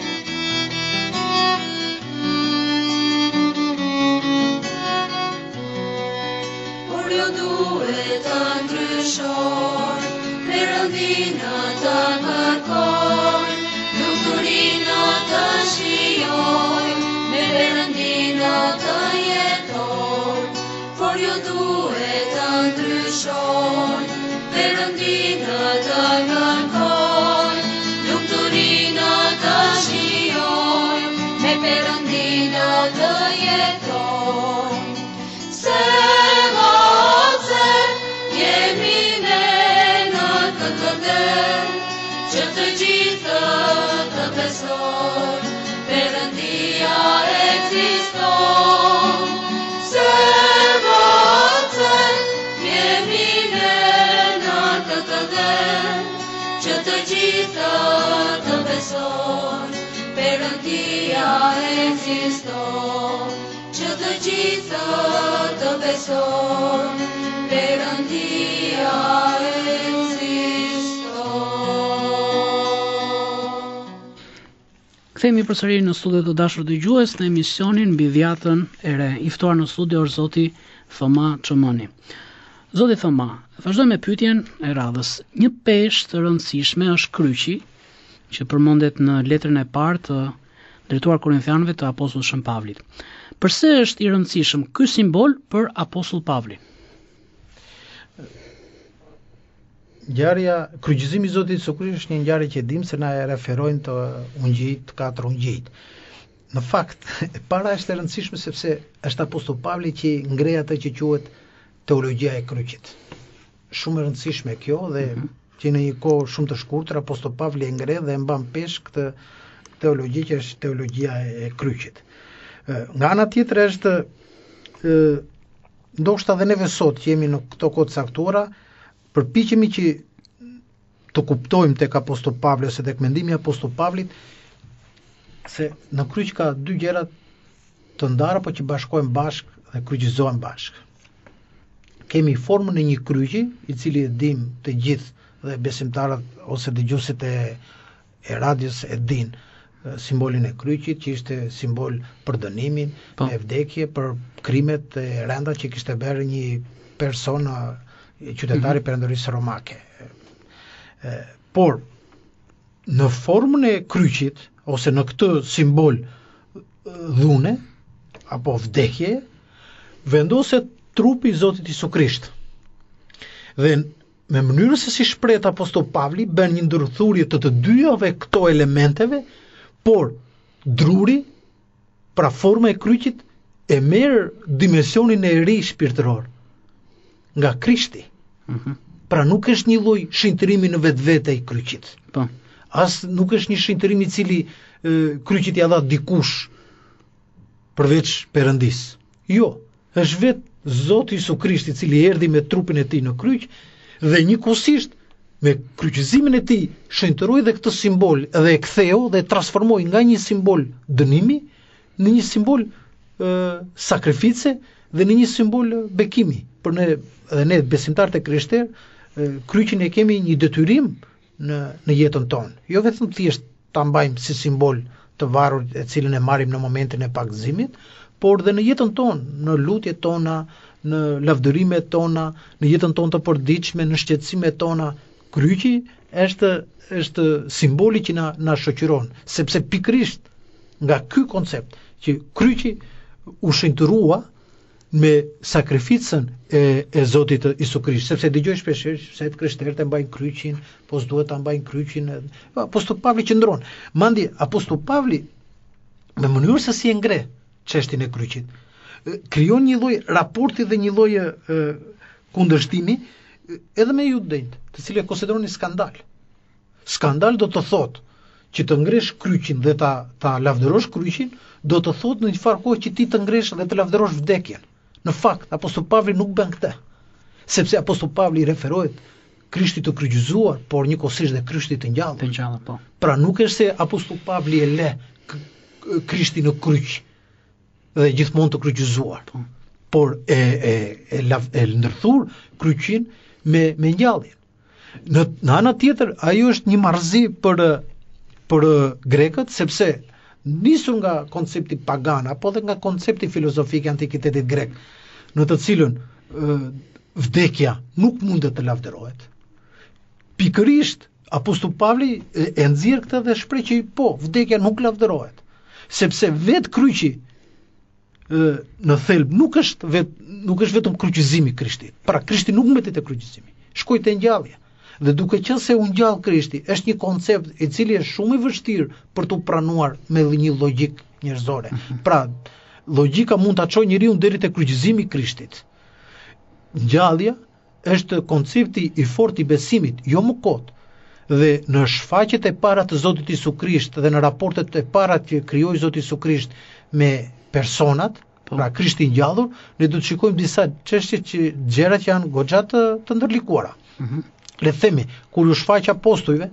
Duhet të ndryshojnë, Perëndinë të kërkojnë, lumturinë të shijojnë, me Perëndinë të jetojnë. Por ju duhet të ndryshojnë, Perëndinë të kërkojnë, lumturinë të shijojnë, me Perëndinë të jetojnë. Se jemi ne në këtë dhe, që të gjithë të besojnë, Perëndia ekziston. Se voce jemi ne në këtë dhe, që të gjithë të besojnë, Perëndia ekziston. Që të gjithë të besojnë, Perëndia ekziston. Kthehemi përsëri në studio të dashur dëgjues në emisionin Mbi Dhjatën e Re. I ftuar në studio është zoti Thoma Çomoni. Zoti Thoma, vazhdojmë me pyetjen e radhës. Një peshë të rëndësishme është kryqi, që përmendet në letrën e parë të drejtuar Korinthianëve të apostullit Shën Pavlit. Përse është i rëndësishëm ky simbol për apostull Pavli? Ngjarja, kryqëzimi i Zotit Jezu Krisht është një ngjarje që dim se na e referojnë të ungjit, katër ungjit. Në fakt, e para është e rëndësishme sepse është apostulli Pavli që ngrej atë që quhet teologjia e kryqit. Shumë e rëndësishme kjo dhe mm-hmm. që në një kohë shumë të shkurtër apostulli Pavli e ngre dhe e mban pesh këtë teologji që është teologjia e kryqit. Nga ana tjetër është e, ndoshta edhe neve sot që jemi në këto kohë të caktuara, përpiqemi që të kuptojmë tek apostulli Pavli ose tek mendimi i apostullit Pavlit se në kryq ka dy gjëra të ndara, po që bashkohen bashkë dhe kryqizohen bashkë. Kemi formën e një kryqi, i cili e dim të gjithë dhe besimtarët ose dëgjuesit e, e radios e din simbolin e kryqit, që ishte simbol për dënimin, po, e vdekje, për krimet e rënda që kishte bërë një persona qytetari mm-hmm. Perëndorisë Romake. E, por në formën e kryqit ose në këtë simbol dhune apo vdekje vendoset trupi i Zotit Isu Krisht. Dhe me mënyrën se si shpreh apostol Pavli bën një ndërthurje të të dyjave këto elementeve, por druri, pra forma e kryqit, e merr dimensionin e ri shpirtëror nga Krishti. Mm-hmm. Pra nuk është një lloj shinjtërimi në vetvete i kryqit. Po. As nuk është një shinjtërim i cili e, kryqit ja dha dikush përveç Perëndis. Jo, është vetë Zoti Isu Krishti i cili erdhi me trupin e tij në kryq dhe njëkohësisht me kryqëzimin e tij shenjtëroi dhe këtë simbol dhe e ktheu dhe e transformoi nga një simbol dënimi në një simbol e, sakrifice dhe në një simbol bekimi. Për ne dhe ne besimtarët e Krishtit, kryqin e kemi një detyrim në në jetën tonë. Jo vetëm thjesht ta mbajmë si simbol të varur e cilën e marrim në momentin e pagëzimit, por dhe në jetën tonë, në lutjet tona, në lavdërimet tona, në jetën tonë të përditshme, në shqetësimet tona. Kryqi është është simboli që na na shoqëron, sepse pikërisht nga ky koncept që kryqi u shenjtërua me sakrificën e, e Zotit Isu Krisht, sepse dëgjoj shpesh se krishterët e mbajnë kryqin, po s'duhet ta mbajnë kryqin. Apostol Pavli qëndron. Mandje apostol Pavli me mënyrë se si e ngre çështjen e kryqit, krijon një lloj raporti dhe një lloj kundërshtimi edhe me judejt, të cilë e konsideroni skandal. Skandal do të thotë që të ngresh kryqin dhe ta ta lavdërosh kryqin, do të thotë në një farë kohë që ti të ngresh dhe të lavdërosh vdekjen. Në fakt, apostol Pavli nuk bën këtë, sepse apostol Pavli referohet Krishtit të kryqëzuar, por njëkohësisht dhe Krishtit të ngjallë. Të ngjallë, po. Pra nuk është se apostol Pavli e le Krishtin në kryq dhe gjithmonë të kryqëzuar, po, por e e e, e ndërthur kryqin me me ngjalljen. Në në ana tjetër, ajo është një marrëzi për për grekët, sepse nisur nga koncepti pagan apo dhe nga koncepti filozofik i antikitetit grek, në të cilën e, vdekja nuk mundet të lavdërohet. Pikërisht apostol Pavli e, e nxjerr këtë dhe shpreh që po, vdekja nuk lavdërohet, sepse vetë kryqi e, në thelb nuk është vet nuk është vetëm kryqëzimi i Krishtit. Pra Krishti nuk mbetet te kryqëzimi, shkoi te ngjallja. Dhe duke qenë se u ngjall Krishti, është një koncept i cili është shumë i vështirë për t'u pranuar me një logjik njerëzore. Pra, logjika mund ta çojë njeriu deri te kryqëzimi i Krishtit. Ngjallja është koncepti i fortë i besimit, jo më kot. Dhe në shfaqjet e para të Zotit Isu Krisht dhe në raportet e para që krijoi Zoti Isu Krisht me personat, pra Krishti i ngjallur, ne do të shikojmë disa çështje që gjëra që janë goxha të, të ndërlikuara. Mhm. Le të themi, kur u shfaq apostujve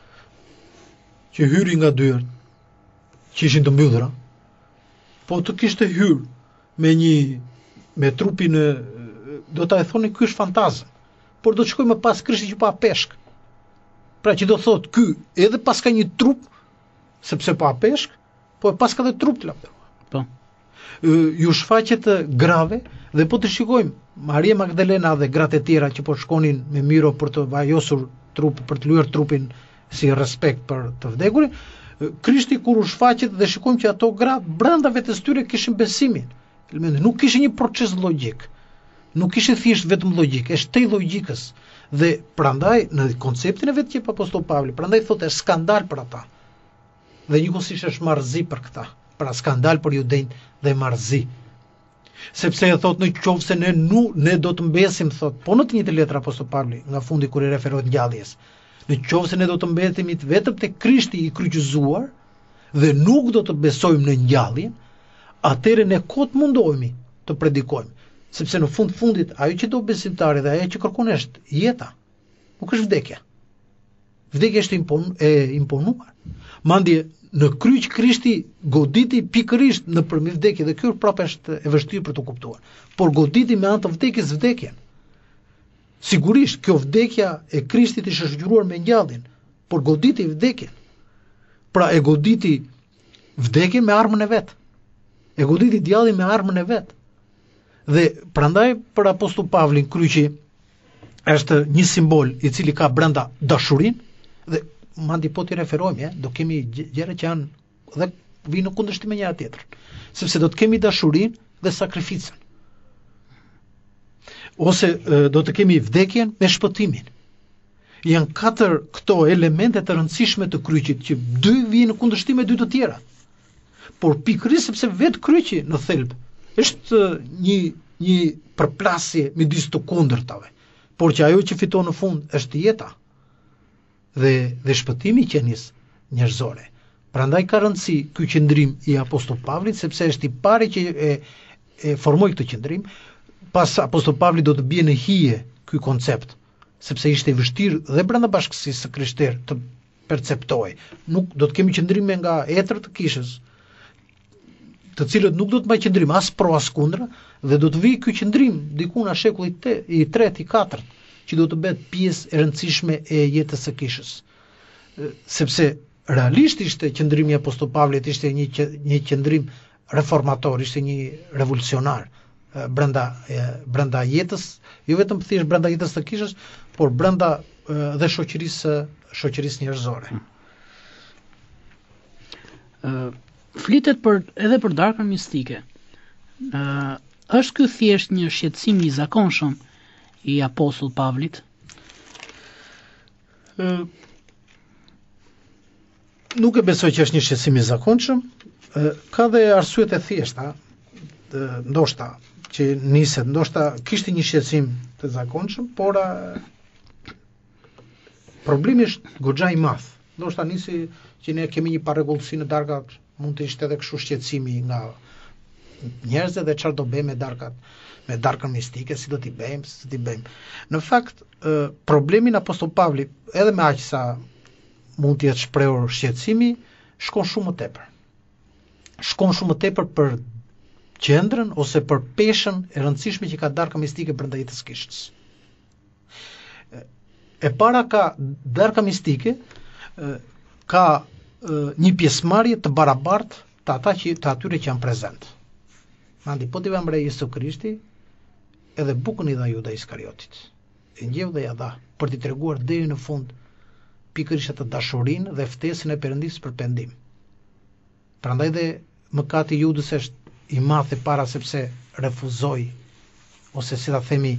që hyri nga dyert, që ishin të mbyllura, po të kishte hyrë me një me trupin e, do ta e thoni ky është fantazm, por do të shkojmë më pas Krishti që pa peshk. Pra që do thotë ky edhe pas ka një trup, sepse pa peshk, po pas ka dhe trup të lavdëruar. Po. Ju shfaqet grave dhe po të shikojmë Maria Magdalena dhe gratë e tjera që po shkonin me miro për të vajosur trup, për të lyer trupin si respekt për të vdekurin. Krishti kur u shfaqet dhe shikojmë që ato gra brenda vetes tyre kishin besimin. Nuk kishin një proces logjik. Nuk kishin thjesht vetëm logjik, është tej logjikës. Dhe prandaj në konceptin e vet që apostol Pavli, prandaj thotë është skandal për ata. Dhe njëkohësisht është marrëzi për këta. Pra skandal për judejt dhe marrëzi. Sepse e thot në qoftë se ne nu ne do të mbesim, thot, po në të njëjtën letër apostol Pavli nga fundi kur i referohet ngjalljes. Në qoftë se ne do të mbetemi vetëm te Krishti i kryqëzuar dhe nuk do të besojmë në ngjalljen, atëherë ne kot mundohemi të predikojmë, sepse në fund fundit ajo që do besimtari dhe ajo që kërkon është jeta, nuk është vdekja. Vdekja është imponu, e imponuar. Mandje në kryq Krishti goditi pikërisht nëpërmjet vdekjes dhe kjo prapë është e vështirë për të kuptuar. Por goditi me anë të vdekjes vdekjen. Sigurisht kjo vdekja e Krishtit ishte shoqëruar me ngjalljen, por goditi vdekjen. Pra e goditi vdekjen me armën e vet. E goditi djallin me armën e vet. Dhe prandaj për apostull Pavlin kryqi është një simbol i cili ka brenda dashurinë dhe mandi po t'i referojmë, eh, do kemi gjëra që janë dhe vinë në kundërshtim me njëra tjetrën, sepse do të kemi dashurinë dhe sakrificën. Ose e, do të kemi vdekjen me shpëtimin. Janë katër këto elemente të rëndësishme të kryqit që dy vijnë në kundërshtim me dy të tjerat. Por pikërisht sepse vetë kryqi në thelb është një një përplasje midis të kundërtave, por që ajo që fiton në fund është jeta dhe dhe shpëtimi i qenies njerëzore. Prandaj ka rëndësi ky qëndrim i apostoll Pavlit, sepse është i pari që e, e formoi këtë qëndrim. Pas apostoll Pavlit do të bie në hije ky koncept, sepse ishte i vështirë dhe brenda bashkësisë së krishterë të perceptojë. Nuk do të kemi qëndrime nga etër të kishës, të cilët nuk do të mbajnë qëndrim as pro as kundra, dhe do të vijë ky qëndrim diku në shekullit i tretë, i katërt, që do të bëhet pjesë e rëndësishme e jetës së kishës. Sepse realisht ishte qëndrimi i apostoll Pavlit ishte një një qëndrim reformator, ishte një revolucionar brenda brenda jetës, jo vetëm thjesht brenda jetës së kishës, por brenda dhe shoqërisë shoqërisë njerëzore. Uh, flitet për edhe për darkën mistike. Uh, është ky thjesht një shqetësim i zakonshëm i apostull Pavlit? Uh, nuk e besoj që është një shqetësim i zakonshëm. Uh, ka dhe arsye të thjeshta, uh, ndoshta që niset, ndoshta kishte një shqetësim të zakonshëm, por uh, problemi është goxha i madh. Ndoshta nisi që ne kemi një parregullsi në darkat, mund të ishte edhe kështu shqetësimi nga njerëzit dhe çfarë do bëjmë me darkat, me darkën mistike, si do t'i bëjmë, si do t'i bëjmë. Në fakt, uh, problemin apostoll Pavli, edhe me aq sa mund të jetë shprehur shqetësimi, shkon shumë më tepër. Shkon shumë më tepër për qendrën ose për peshën e rëndësishme që ka darka mistike brenda jetës së kishës. E para ka darka mistike, ka një pjesëmarrje të barabartë të ata që të atyre që janë prezent. Mandi po t'i vëmë re Jesu Krishti, edhe bukën i dha Juda Iskariotit. E ngjeu dhe ja dha për t'i treguar deri në fund pikërisht atë dashurinë dhe ftesën e Perëndisë për pendim. Prandaj dhe mëkati i Judës është i madh e para sepse refuzoi ose si ta themi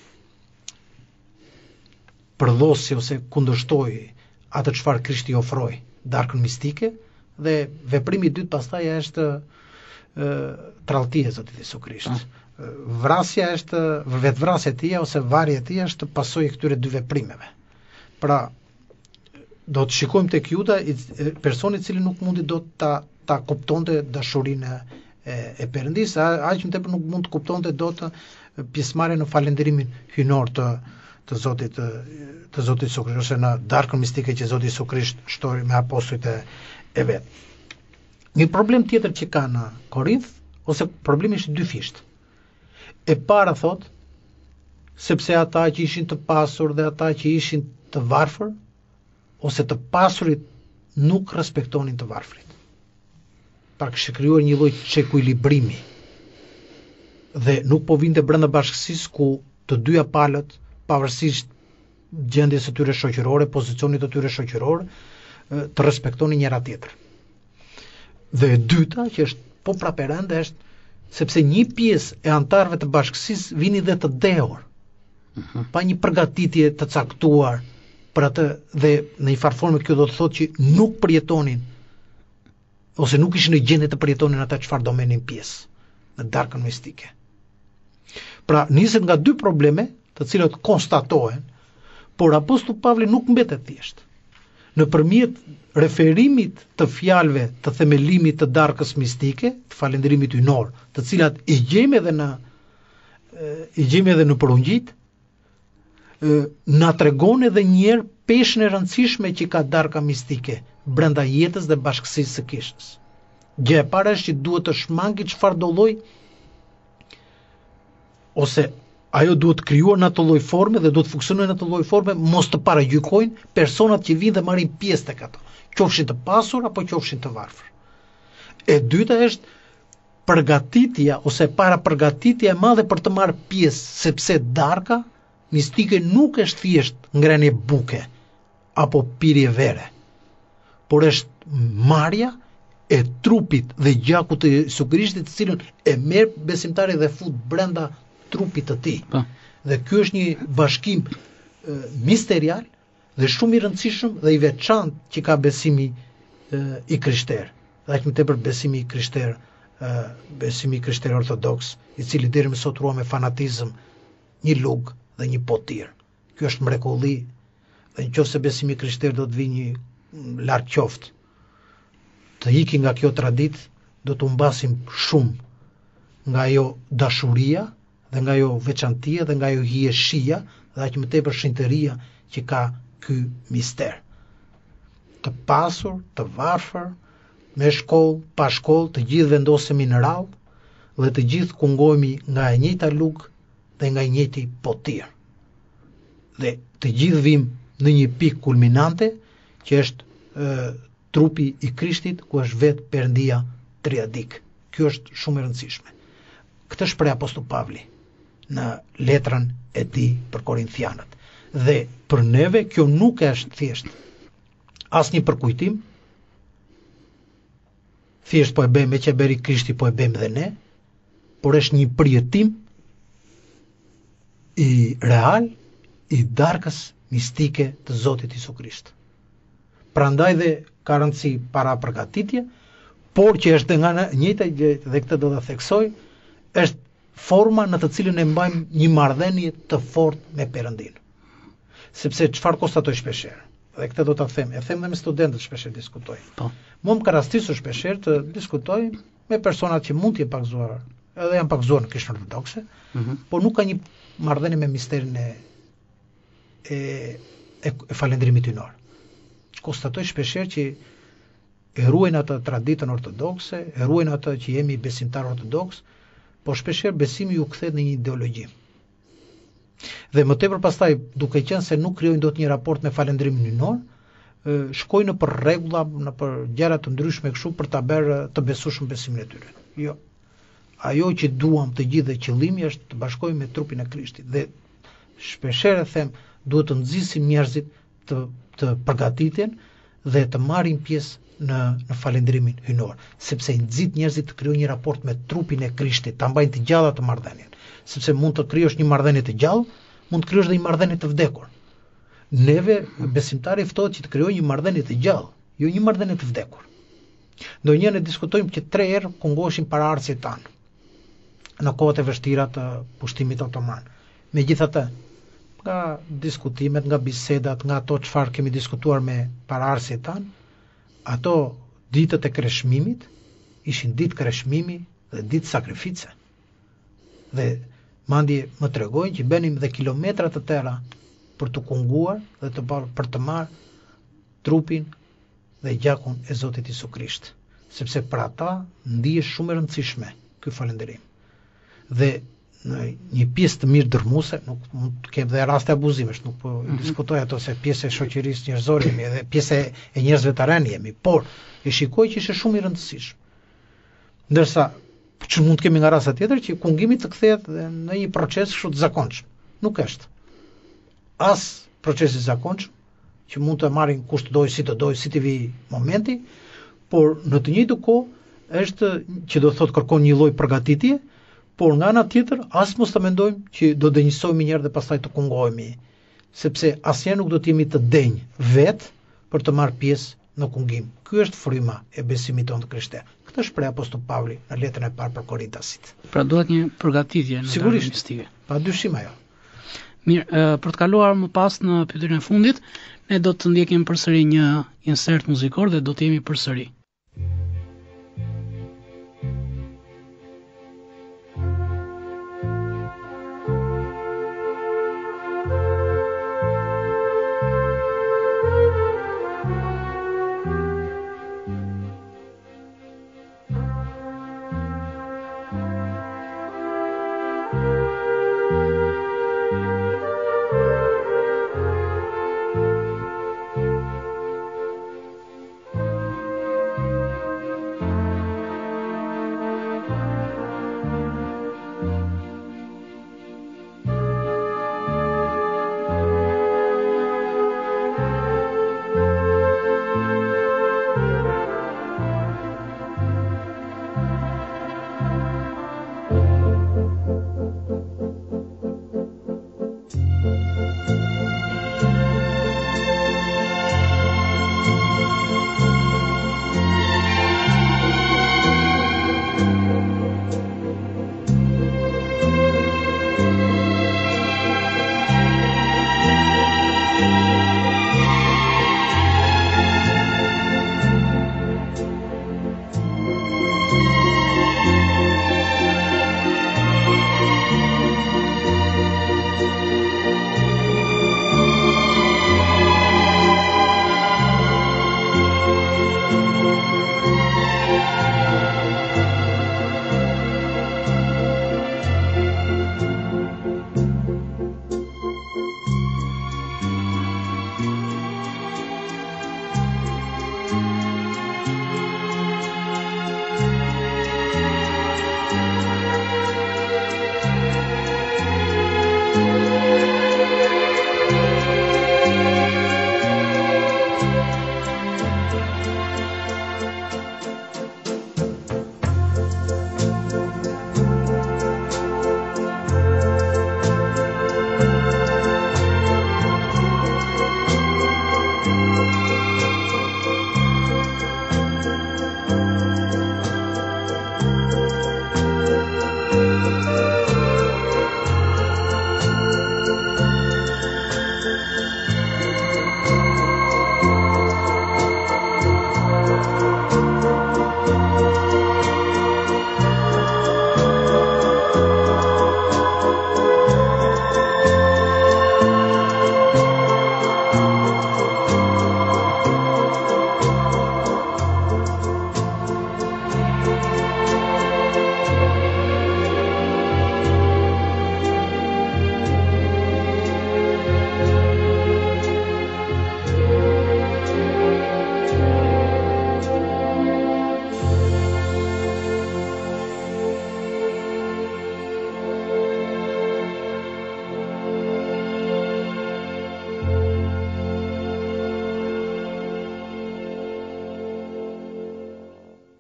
përdhosi ose kundërshtoi atë çfarë Krishti ofroi, darkën mistike, dhe veprimi i dytë pastaj është ë tradhtia e Zotit Jesu Krisht. Ah. Vrasja është vetvrasja e tij ose varja e tij është pasojë e këtyre dy veprimeve. Pra do të shikojmë tek Juda personi i cili nuk mundi do ta ta kuptonte dashurinë e, e Perëndisë, aq më tepër nuk mund të kuptonte dot pjesëmarrjen në falënderimin hynor të të Zotit të, të Zotit Jesu Krisht ose në darkën mistike që Zoti Jesu Krisht shtori me apostujt e, e vet. Një problem tjetër që ka në Korinth, ose problemi është dyfisht. E para thot, sepse ata që ishin të pasur dhe ata që ishin të varfër, ose të pasurit nuk respektonin të varfrit. Pra kishte krijuar një lloj çekuilibrimi. Dhe nuk po vinte brenda bashkësisë ku të dyja palët, pavarësisht gjendjes së tyre shoqërore, pozicionit të tyre shoqëror, të respektonin njëra tjetrën. Dhe e dyta, që është po praperende, është sepse një pjesë e antarëve të bashkësisë vinin dhe të dehur, uh-huh. pa një përgatitje të caktuar për atë, dhe në një farë forme kjo do të thotë që nuk përjetonin ose nuk ishin në gjendje të përjetonin ata çfarë do merrnin pjesë në darkën mistike. Pra niset nga dy probleme të cilat konstatohen, por apostulli Pavli nuk mbetet thjesht. Nëpërmjet referimit të fjalëve të themelimit të darkës mistike, të falënderimit hynor, të cilat i gjejmë edhe në i gjejmë edhe në Perungjit, na tregon edhe një herë peshën e rëndësishme që ka darka mistike brenda jetës dhe bashkësisë së kishës. Gjë e para është që duhet të shmangi çfarë do lloj, ose ajo duhet krijuar në atë lloj forme dhe duhet funksionojë në atë lloj forme, mos të paragjykojnë personat që vinë dhe marrin pjesë tek ato, qofshin të pasur apo qofshin të varfër. E dyta është përgatitja ose para përgatitja e madhe për të marrë pjesë, sepse darka mistike nuk është thjesht ngrënie buke apo pirje vere, por është marrja e trupit dhe gjakut të Jezu Krishtit, të cilën e merr besimtari dhe fut brenda trupit të tij. Po. Dhe ky është një bashkim e, misterial dhe shumë i rëndësishëm dhe i veçantë që ka besimi e, i krishterë. Dhe aq më tepër besimi i krishterë, e, besimi i krishterë ortodoks, i cili deri më sot ruan me fanatizëm një lug dhe një potir. Ky është mrekulli, dhe nëse besimi i krishterë do të vijë një larg qoftë, të iki nga kjo tradit, do të humbasim shumë nga ajo dashuria dhe nga ajo veçantia dhe nga ajo hieshia dhe aq më tepër shenjtëria që ka ky mister. Të pasur, të varfër, me shkollë, pa shkollë, të gjithë vendosemi në radhë dhe të gjithë kungohemi nga e njëjta lugë dhe nga e njëjti potir. Dhe të gjithë vim në një pikë kulminante që është e, trupi i Krishtit, ku është vetë Perëndia triadik. Kjo është shumë e rëndësishme. Këtë shpreh apostulli Pavli në letrën e tij për Korinthianët. Dhe për neve kjo nuk është thjesht asnjë përkujtim, thjesht po e bëjmë me që e bëri Krishti, po e bëjmë dhe ne, por është një përjetim i real i darkës mistike të Zotit Jezu Krisht. Prandaj dhe ka rëndësi para përgatitje, por që është nga në njëjta gjë dhe këtë do ta theksoj, është forma në të cilën e mbajmë një marrëdhënie të fortë me Perëndin. Sepse çfarë konstatoj shpeshherë, dhe këtë do ta them, e them dhe me studentët shpeshherë diskutoj. Po. Mua më ka rastisur shpeshherë të diskutoj me personat që mund të jenë pakzuar, edhe janë pakzuar në Kishën Ortodokse, Mhm. por nuk ka një marrëdhënie me misterin e e, e, e falëndrimit hynor. Konstatoj shpeshherë që e ruajnë atë traditën ortodokse, e ruajnë atë që jemi besimtar ortodoks, por shpeshherë besimi ju kthehet në një ideologji. Dhe më tepër pastaj, duke qenë se nuk krijojnë dot një raport me falëndrimin hynor, e, shkojnë në për rregulla, në për gjëra të ndryshme kështu për ta bërë të besueshëm besimin e tyre. Jo. Ajo që duam të gjithë dhe qëllimi është të bashkohemi me trupin e Krishtit. Dhe shpeshherë them, duhet të nxisim njerëzit të të përgatiten dhe të marrin pjesë në në falëndrimin hynor, sepse i nxit njerëzit të krijojnë një raport me trupin e Krishtit, ta mbajnë të gjallë atë marrëdhënien. Sepse mund të krijosh një marrëdhënie të gjallë, mund të krijosh edhe një marrëdhënie të vdekur. Neve besimtarë ftohet që të krijojnë një marrëdhënie të gjallë, jo një marrëdhënie të vdekur. Ndonjëherë ne diskutojmë që tre herë kungoheshin para arsit tan në kohët e vështira të pushtimit otoman. Megjithatë, nga diskutimet, nga bisedat, nga ato çfarë kemi diskutuar me paraardhësit tan, ato ditët e kreshmimit ishin ditë kreshmimi dhe ditë sakrifice. Dhe mandje më tregojnë që bënim dhe kilometra të tëra për të kunguar dhe të për të marrë trupin dhe gjakun e Zotit Jezu Krisht, sepse për ata ndihet shumë e rëndësishme ky falënderim. Dhe në një pjesë të mirë dërmuese, nuk mund të kem dhe raste abuzimesh, nuk po mm -hmm. diskutoj ato se pjesë e shoqërisë njerëzore jemi edhe pjesë e njerëzve të rënë jemi, por e shikoj që është shumë i rëndësishëm. Ndërsa që mund të kemi nga rasta tjetër që kungimi të kthehet në një proces kështu të zakonshëm. Nuk është. As procesi i zakonshëm që mund të marrin kush të dojë, si të dojë, si të vi momenti, por në të njëjtën kohë është që do thotë kërkon një lloj përgatitje, por nga ana tjetër as mos të mendojmë që do dënjësohemi një herë dhe pastaj të kungohemi, sepse asnjëherë nuk do të jemi të denj vetë për të marrë pjesë në kungim. Ky është fryma e besimit tonë të krishterë. Këtë shpreh apostulli Pavli në letrën e parë për Korintasit. Pra duhet një përgatitje në sigurisht mistike. Pa dyshim ajo. Mirë, për të kaluar më pas në pyetjen e fundit, ne do të ndjekim përsëri një insert muzikor dhe do të jemi përsëri.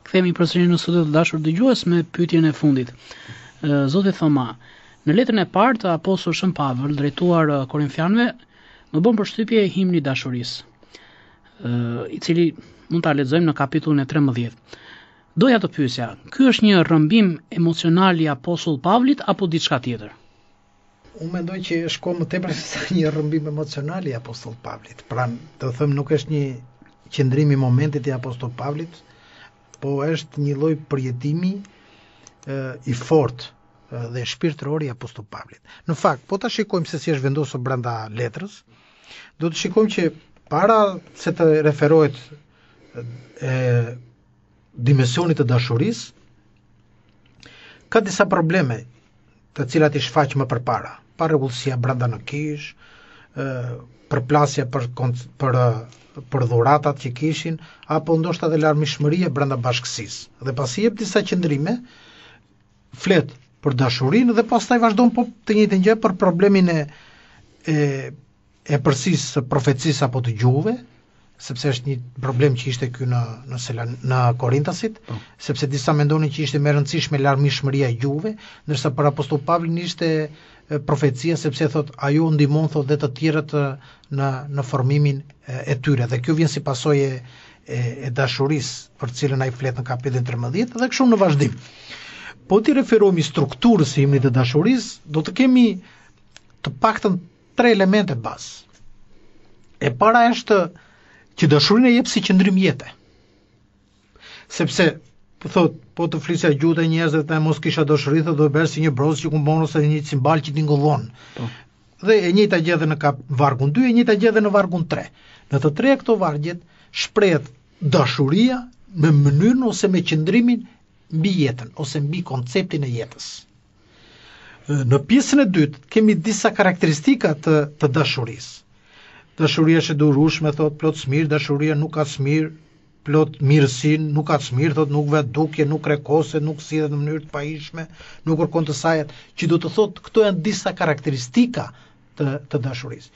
Kthehemi përsëri në studio të dashur dëgjues me pyetjen e fundit. Zoti Thoma, në letrën e parë të apostullit Shën Pavël drejtuar Korinfianëve, më bën përshtypje himni i dashurisë, i cili mund ta lexojmë në kapitullin e trembëdhjetë. Doja të pyesja, ky është një rrëmbim emocional i apostullit Pavlit apo diçka tjetër? Unë mendoj që është kohë më tepër se sa një rrëmbim emocional i apostullit Pavlit. Pra, të them nuk është një qëndrim i momentit i apostullit Pavlit, po është një lloj përjetimi e, i fortë dhe shpirtëror i apostullit Pavlit. Në fakt, po ta shikojmë se si është vendosur brenda letrës, do të shikojmë që para se të referohet e dimensionit të dashurisë, ka disa probleme të cilat i shfaq më përpara. Pa rregullësia brenda në kish, përplasja për për për dhuratat që kishin, apo ndoshta edhe larmishmëria brenda bashkësisë. Dhe pasi jep disa qëndrime, flet për dashurinë dhe pastaj vazhdon po të njëjtën gjë për problemin e e, e përsisë së profecisë apo të gjuhëve, sepse është një problem që ishte ky në në Selan, në Korintasit, oh. sepse disa mendonin që ishte më e rëndësishme larmishmëria e gjuhëve, ndërsa për apostoll Pavlin ishte profecia, sepse thot ajo ndihmon thot dhe të tjerët në në formimin e tyre, dhe kjo vjen si pasojë e, e dashurisë për cilën ai flet në kapitullin trembëdhjetë dhe kështu në vazhdim. Po ti referohemi strukturës së himnit të dashurisë, do të kemi të paktën tre elemente bazë. E para është që dashurinë e jep si qëndrim jete. Sepse thot, po të flisja gjuhët e njerëzve të mos kisha dashuri, do të bëj si një broz që kumbon ose një cimbal që tingullon. Po. Dhe e njëjta gjë edhe në kap vargun dy, e njëjta gjë edhe në vargun tre. Në të tre këto vargjet shprehet dashuria me mënyrën ose me qëndrimin mbi jetën ose mbi konceptin e jetës. Në pjesën e dytë kemi disa karakteristika të, të dashurisë. Dashuria është e durueshme, thot plot smir, dashuria nuk ka smir, plot mirësin, nuk ka smir, thot nuk vet dukje, nuk rekose, nuk sillet në mënyrë të pajishme, nuk kërkon të sajat, që do të thot këto janë disa karakteristika të, të dashurisë.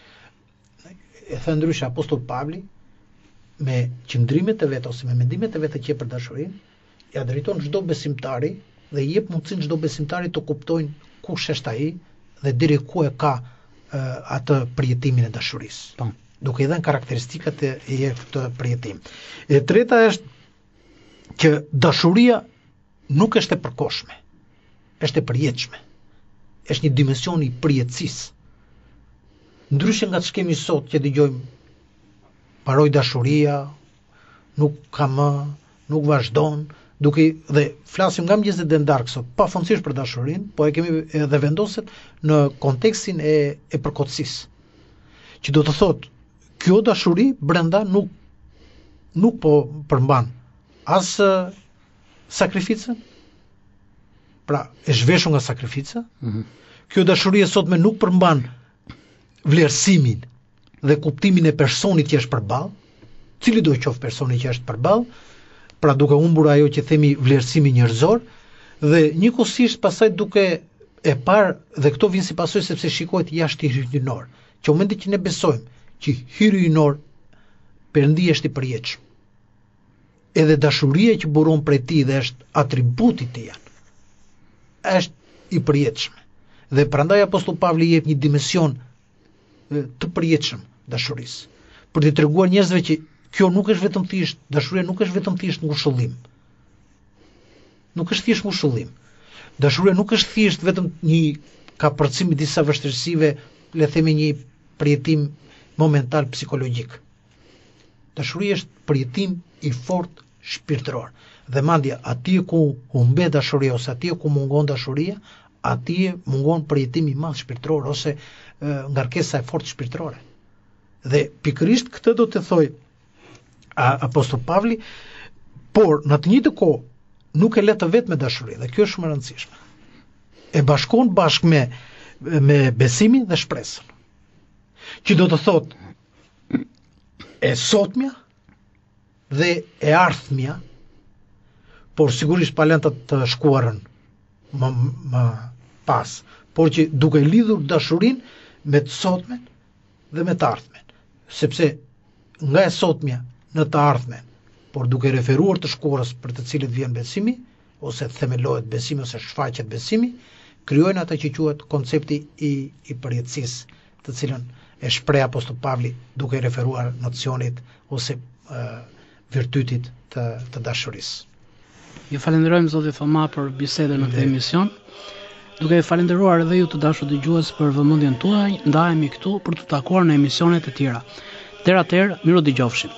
E thënë ndryshe apostoll Pavli, me qëndrimet e vet ose me mendimet e vet të qe për dashurinë, ja drejton çdo besimtari dhe i jep mundësinë çdo besimtari të kuptojnë kush është ai dhe deri ku e ka uh, atë përjetimin e dashurisë. Po. Duke i dhënë karakteristikat e këtë përjetim. E treta është që dashuria nuk është e përkohshme, është e përjetshme. Është një dimension i përjetësisë. Ndryshe nga ç'kemi sot që dëgjojmë paroj dashuria, nuk ka më, nuk vazhdon, duke dhe flasim nga mëngjeset e darkë sot, pafundësisht për dashurinë, po e kemi edhe vendoset në kontekstin e, e përkohësisë. Që do të thotë kjo dashuri brenda nuk nuk po përmban as uh, sakrificën, pra e zhveshur nga sakrifica. Mm-hmm. Kjo dashuri e sotme nuk përmban vlerësimin dhe kuptimin e personit që është përballë, cili do të qoftë personi që është përballë, pra duke humbur ajo që themi vlerësimi njerëzor, dhe njëkohësisht pastaj duke e parë, dhe këto vjen si pasojë sepse shikohet jashtë hyjnor, që në momentin që ne besojmë që hyri hyjnor Perëndia është i përjetshëm. Edhe dashuria që buron prej tij dhe është atributi i tij, është i përjetshëm. Dhe prandaj apostoll Pavli jep një dimension të përjetshëm dashurisë, për të treguar njerëzve që kjo nuk është vetëm thjesht, dashuria nuk është vetëm thjesht ngushëllim. Nuk është thjesht ngushëllim. Dashuria nuk është thjesht vetëm një kapërcim i disa vështirësive, le të themi një përjetim momental psikologjik. Dashuria është përjetim i fortë shpirtëror. Dhe mandja atje ku humbet dashuria ose atje ku mungon dashuria, atje mungon përjetimi i madh shpirtëror ose e, ngarkesa e fortë shpirtërore. Dhe pikërisht këtë do të thoj apostoll Pavli, por në të njëjtën kohë nuk e le të vetë me dashuri, dhe kjo është shumë e rëndësishme. E bashkon bashkë me me besimin dhe shpresën. Që do të thotë e sotmja dhe e ardhmja, por sigurisht pa lënë të shkuarën më, më pas, por që duke lidhur dashurinë me të sotmen dhe me të ardhmen, sepse nga e sotmja në të ardhmen por duke referuar të shkurës për të cilët vjen besimi, ose themelohet besimi ose shfaqet besimi, krijojnë atë që quhet koncepti i, i përjetësisë, të cilën e shpreh Apostoll Pavli duke referuar nocionit ose uh, virtytit të, të dashurisë. Ju falenderojmë zoti Thoma për bisedën në këtë emision. Duke ju falenderuar edhe ju të dashur dëgjues për vëmendjen tuaj, ndahemi këtu për të takuar në emisionet e tjera. Deri atëherë, miru dëgjofshim.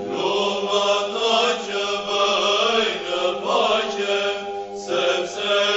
Sepse